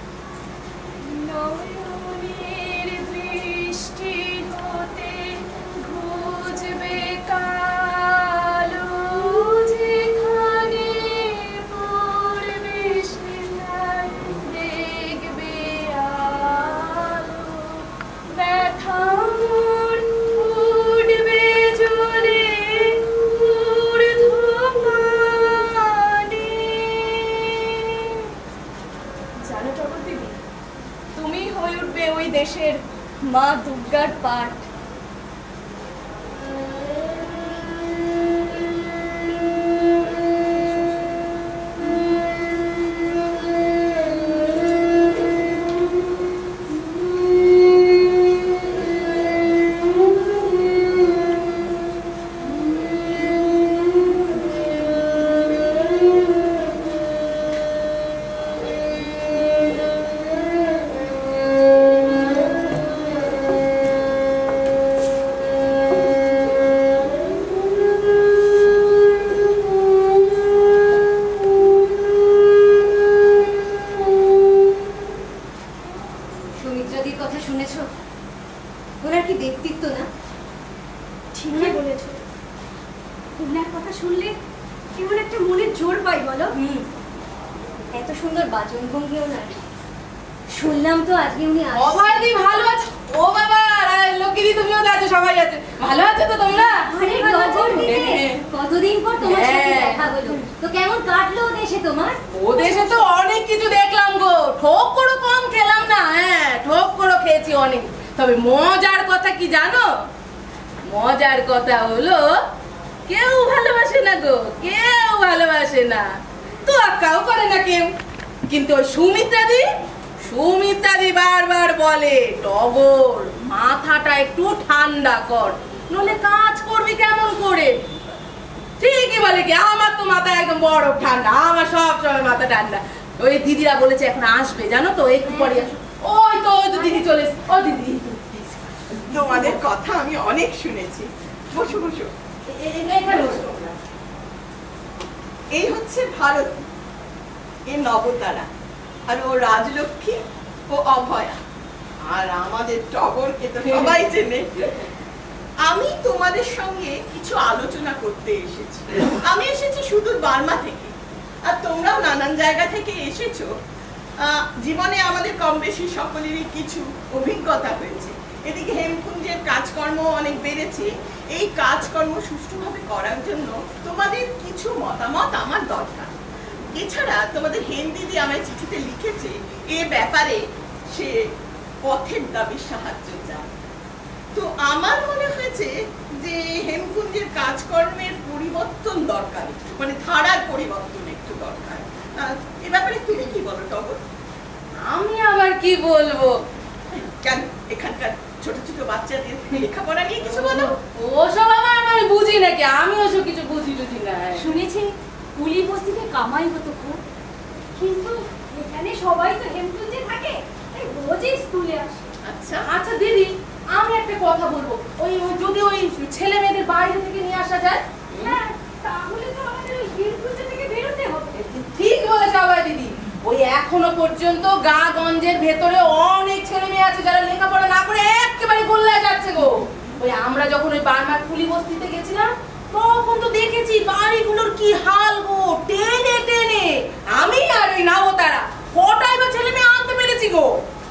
Speaker 10: নয়নের দৃষ্টি হতে ঘুচবে কালো, যেখানে পড়বে সেখানে দেখবে আলো, ব্যথা মোর উঠবে জ্বলে ঊর্ধ্বপানে। জানো টগর দিদি, তুমি হয়ে উঠবে ওই দেশের মা দুর্গার পাঠ।
Speaker 6: এত সুন্দর বাচনভঙ্গিও না। শুনলাম তো আজকে উনি
Speaker 2: অভয়দি ভালো আছে। ও বাবা, লক্ষ্মীদি তুমিও তো আছো, সবাই আছে। ভালো আছো তো তোমরা?
Speaker 6: কতদিন পর তোমার সাথে দেখা হলো। তো কেমন কাটলো দেশে তোমার?
Speaker 2: ও দেশে তো অনেক কিছু দেখলাম গো। ঠোক করে কম খেলাম না। হ্যাঁ, ঠোক করে খেয়েছি অনেক। তবে মজার কথা কি জানো? মজার কথা হলো কেউ ভালোবাসে না গো, কেউ ভালোবাসে না। তো আক্কাও করে না কেউ। কিন্তু ওই সুমিত্রাদি বারবার বলে, টগর মাথাটা একটু ঠান্ডা কর, নলে কাজ করবি কেমন করে। ঠিকই বলে কি, আমার তো মাথা একদম বরফ ঠান্ডা, আমার সব সময় মাথা ঠান্ডা। ওই দিদিরা বলেছে এখন আসবে, জানো তো, একটু পরে আসবে। ওই তো দিদি চলে এসেছে। ও দিদি,
Speaker 8: তোমাদের কথা আমি অনেক শুনেছি। বসো বসো। এই হচ্ছে ভারত, এ নবতারা, আর ও রাজলক্ষ্মী ও অভয়া, আর আমাদের টগরকে তো সবাই চেনে। আমি তোমাদের সঙ্গে কিছু আলোচনা করতে এসেছি। আমি এসেছি সুদূর বার্মা থেকে, আর তোমরাও নানান জায়গা থেকে এসেছো। জীবনে আমাদের কম বেশি সকলেরই কিছু অভিজ্ঞতা হয়েছে। এদিকে হেমকুঞ্জের কাজকর্ম অনেক বেড়েছে। এই কাজকর্ম সুষ্ঠুভাবে করার জন্য তোমাদের কিছু মতামত আমার দরকার। এছাড়া তোমাদের হেম দিদি আমায় চিঠিতে লিখেছে এ ব্যাপারে সে পথের দাবির সাহায্য চায়। তো আমার মনে হয়েছে যে হেমকুঞ্জের কাজকর্মের পরিবর্তন দরকার, মানে ধারার পরিবর্তন একটু দরকার। এ ব্যাপারে তুমি কি বলো টগর?
Speaker 2: আমি আবার কি বলবো?
Speaker 8: কেন এখানকার ছোট ছোট বাচ্চাদের লেখাপড়া নিয়ে কিছু বলো।
Speaker 2: ওসব আমি বুঝি নাকি, আমি ওসব কিছু বুঝি না।
Speaker 10: শুনেছি কুলি বস্তিতে কামাই হতো খুব।
Speaker 6: কিন্তু এখানে সবাই তো হেমকুঞ্জে থাকে, তাই রোজই স্কুলে আসে।
Speaker 2: আচ্ছা আচ্ছা দিদি, আমি একটা কথা বলবো, ওই যদি ওই ছেলে মেয়েদের বাইরে থেকে নিয়ে আসা যায়?
Speaker 6: হ্যাঁ, তাহলে তো আমাদের ওই হেমকুঞ্জ থেকে বেরোতে হবে।
Speaker 2: ঠিক বলেছ আবার দিদি। ওই এখনো পর্যন্ত গঞ্জের ভেতরে অনেক ছেলে মেয়ে আছে যারা লেখাপড়া না করে একেবারে গোল্লায় যাচ্ছে গো। ওই আমরা যখন ওই বার্মার কুলি বস্তিতে গেছিলাম তখন তো দেখেছি বাড়িগুলোর কি হাল গো, টেনে টেনে আমি আর ওই নাও তারা কটাই বা ছেলে মেয়ে আনতে পেরেছি গো।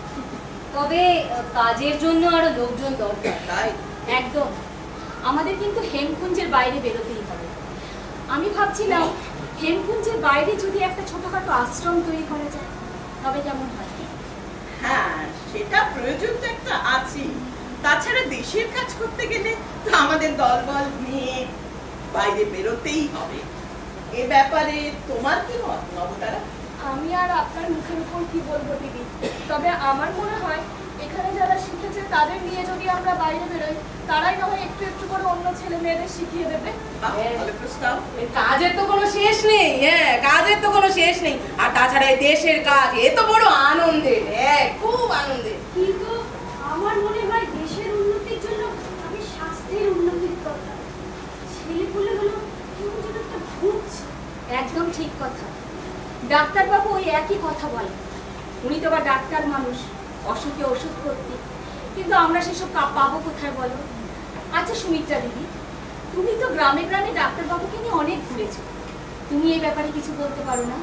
Speaker 6: তবে কাজের জন্য আরো লোকজন দরকার।
Speaker 8: তাই
Speaker 6: একদম, আমাদের কিন্তু হেমকুঞ্জের বাইরে বেরোতেই হবে। আমি ভাবছিলাম হেমকুঞ্জের বাইরে যদি একটা ছোটখাটো আশ্রম তৈরি করা যায় তবে কেমন হয়?
Speaker 8: হ্যাঁ, সেটা প্রয়োজন তো একটা আছে। তাছাড়া দেশের কাজ করতে গেলে তো আমাদের দলবল নিয়ে বাইরে বেরোতেই হবে। এ ব্যাপারে তোমার কি মত নবতারা?
Speaker 10: আমি আর আপনার মুখের উপর কি বলবো দিদি, তবে আমার মনে হয় এখানে যারা শিখেছে তাদের নিয়ে যদি আমরা বাইরে বেরোই, তারাই না হয় একটু একটু করে অন্য ছেলে মেয়েদের শিখিয়ে দেবে।
Speaker 8: ভালো প্রস্তাব।
Speaker 2: কাজের তো কোনো শেষ নেই। হ্যাঁ, কাজের তো কোনো শেষ নেই। আর তাছাড়া এই দেশের কাজ এ তো বড় আনন্দের, হ্যাঁ খুব আনন্দের।
Speaker 6: কিন্তু আমার মনে হয় দেশের উন্নতির জন্য আমি স্বাস্থ্যের উন্নতির দরকার। ছেলেপুলেগুলো কেমন যেন একটা ভুগছে। একদম ঠিক কথা। ডাক্তারবাবু ওই একই কথা বলেন। উনি তো বা ডাক্তার মানুষ, অসুখে ওষুধ করতে, কিন্তু আমরা সেসব পাবো কোথায় বলো? আচ্ছা সুমিত্রা দিদি, তুমি তো গ্রামে গ্রামে ডাক্তারবাবুকে নিয়ে অনেক ঘুরেছো, তুমি এই ব্যাপারে কিছু বলতে পারো না?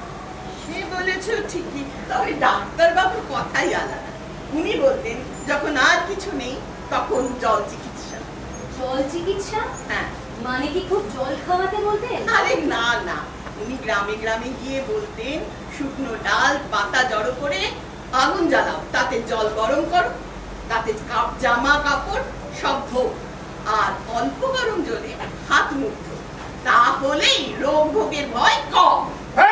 Speaker 8: সে বলেছো ঠিকই, তবে ডাক্তার বাবুর কথাই আলাদা। উনি বলতেন যখন আর কিছু নেই তখন জল চিকিৎসা।
Speaker 6: জল চিকিৎসা?
Speaker 8: হ্যাঁ।
Speaker 6: মানে কি খুব জল খাওয়াতে বলতেন?
Speaker 8: আরে না না, উনি গ্রামে গ্রামে গিয়ে বলতেন শুকনো ডাল পাতা জড়ো করে আগুন জ্বালাও, তাতে জল গরম করো, তাতে জামা কাপড় সব ধো, আর অল্প গরম জলে হাত মুখ ধো, তাহলেই রোগ ভোগের ভয় কম।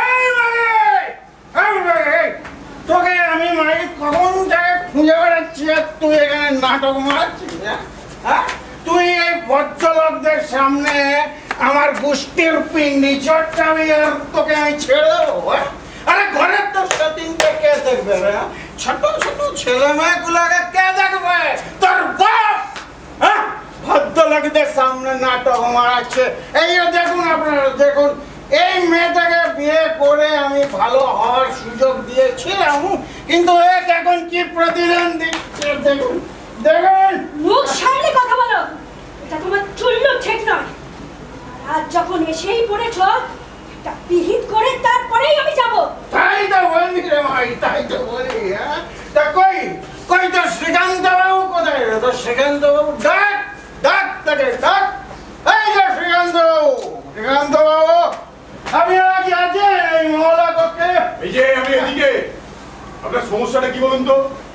Speaker 3: তোকে আমি মানে কখন থেকে খুঁজে বেড়াচ্ছি আর তুই এখানে নাটক মারাচ্ছিস? তুই এই ভদ্রলোকদের সামনে আমার গোষ্ঠীর পিন্ডি চটকাবি আর তোকে আমি ছেড়ে দেবো? আরে ঘরের তো সেটিংটা কে দেখবে? ছোট ছোট ছেলে মেয়েগুলোকে কে দেখবে? তোর বাপ ভদ্রলোকদের সামনে নাটক মারাচ্ছে। এই দেখুন আপনারা, দেখুন এই মেয়েটাকে বিয়ে করে আমি ভালো হওয়ার সুযোগ দিয়েছিলাম, কিন্তু এখন কি প্রতিদান দিচ্ছে দেখুন দেখুন।
Speaker 6: মুখ সামনে কথা বলো, এটা তোমার চুল্লু ঠিক নয়। আজ যখন এসেই পড়েছ, একটা বিহিত করে তারপরেই আমি যাব।
Speaker 3: তাই তো বলি রে ভাই, তাই তো বলি। তা কই কই তো শ্রীকান্ত বাবু কোথায় রে? তো শ্রীকান্ত বাবু ডাক ডাক তাকে ডাক। এই যে শ্রীকান্ত বাবু, শ্রীকান্ত বাবু আপনি কি আছেন এই মহলা কক্ষে?
Speaker 4: এই যে আমি এদিকে। আপনার সমস্যাটা কি বলুন তো?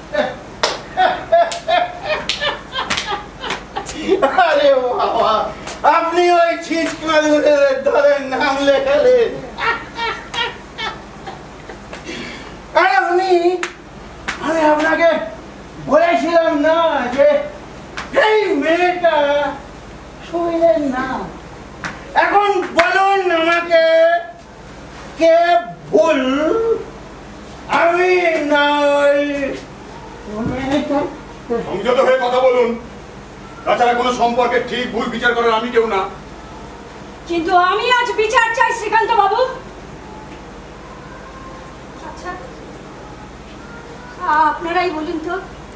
Speaker 3: আরে বাবা, আপনি ওই ছিচকাদের ধরে নাম লেখালেন। আরে আমি আপনাকে বলেছিলাম না যে এই মেয়েটা শরীরের নাম। এখন বলুন আমাকে কে ভুল, আমি না ওই
Speaker 4: সংযত হয়ে কথা বলুন। তাছাড়া কোনো সম্পর্কে ঠিক ভুল বিচার করার আমি কেউ না।
Speaker 6: কিন্তু আমি আজ বিচার চাই শ্রীকান্ত বাবু। আচ্ছা আপনারাই বলুন তো,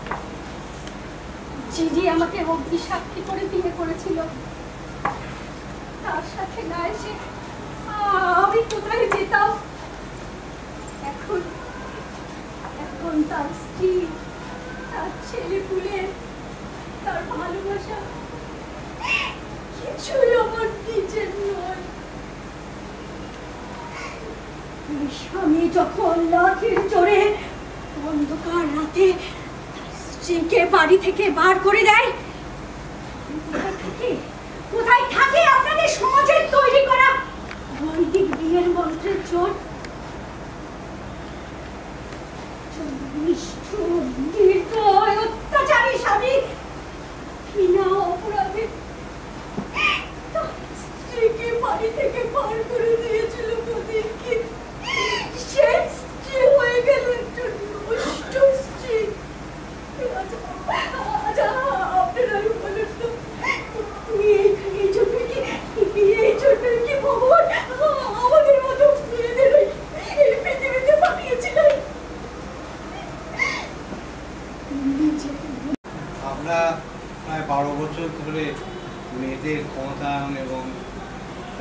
Speaker 6: যিনি আমাকে অগ্নি সাক্ষী করে বিয়ে করেছিল, তার সাথে না এসে আমি কোথায় যেতাম? এখন এখন তার স্ত্রী, তার ছেলে পুলে, তার ভালোবাসা কিছুই আমার নিজের নয়। স্বামী যখন লাঠির জোরে অন্ধকার রাতে তার স্ত্রীকে বাড়ি থেকে বার করে দেয়, কোথায় থাকে আপনাদের সমাজের তৈরি করা বৈদিক বিয়ের মন্ত্রের জোর? নিষ্ঠুর নির্দয় অত্যাচারী স্বামী বিনা অপরাধে স্ত্রীকে বাড়ি থেকে বার করে দিয়েছিল। সেই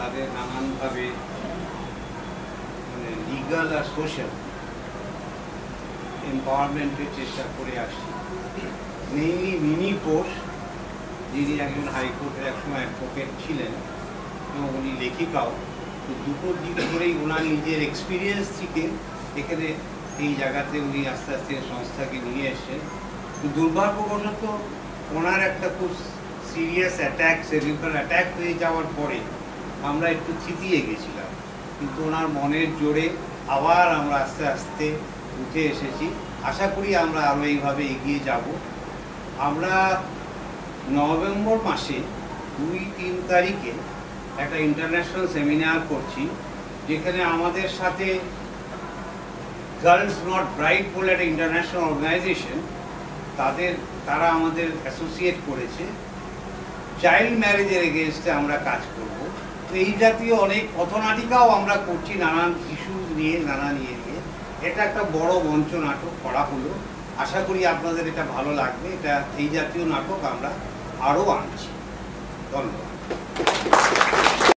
Speaker 11: তাদের নানানভাবে মানে লিগাল আর সোশ্যাল এম্পাওয়ারমেন্টের চেষ্টা করে আসছি। মেইনলি মিনি পোষ, যিনি একজন হাইকোর্টের একসময় অ্যাডভোকেট ছিলেন এবং উনি লেখিকাও, তো দুটো দিক করেই ওনার নিজের এক্সপিরিয়েন্স থেকে এখানে এই জায়গাতে উনি আস্তে আস্তে সংস্থাকে নিয়ে এসেছেন। তো দুর্ভাগ্যবশত ওনার একটা খুব সিরিয়াস অ্যাটাক, সেরিব্রাল অ্যাটাক হয়ে যাওয়ার পরে আমরা একটু থিতিয়ে গেছিলাম, কিন্তু ওনার মনের জোরে আবার আমরা আস্তে আস্তে উঠে এসেছি। আশা করি আমরা আরও এইভাবে এগিয়ে যাব। আমরা নভেম্বর মাসে 2-3 তারিখে একটা ইন্টারন্যাশনাল সেমিনার করছি, যেখানে আমাদের সাথে গার্লস নট ব্রাইট বলে একটা ইন্টারন্যাশনাল অর্গানাইজেশন, তারা আমাদের অ্যাসোসিয়েট করেছে। চাইল্ড ম্যারেজের এগেনস্টে আমরা কাজ করব। তো এই জাতীয় অনেক পথনাটিকাও আমরা করছি নানান ইস্যু নিয়ে, এটা একটা বড় মঞ্চ নাটক করা হলো। আশা করি আপনাদের এটা ভালো লাগবে। এটা এই জাতীয় নাটক আমরা আরও আনছি। ধন্যবাদ।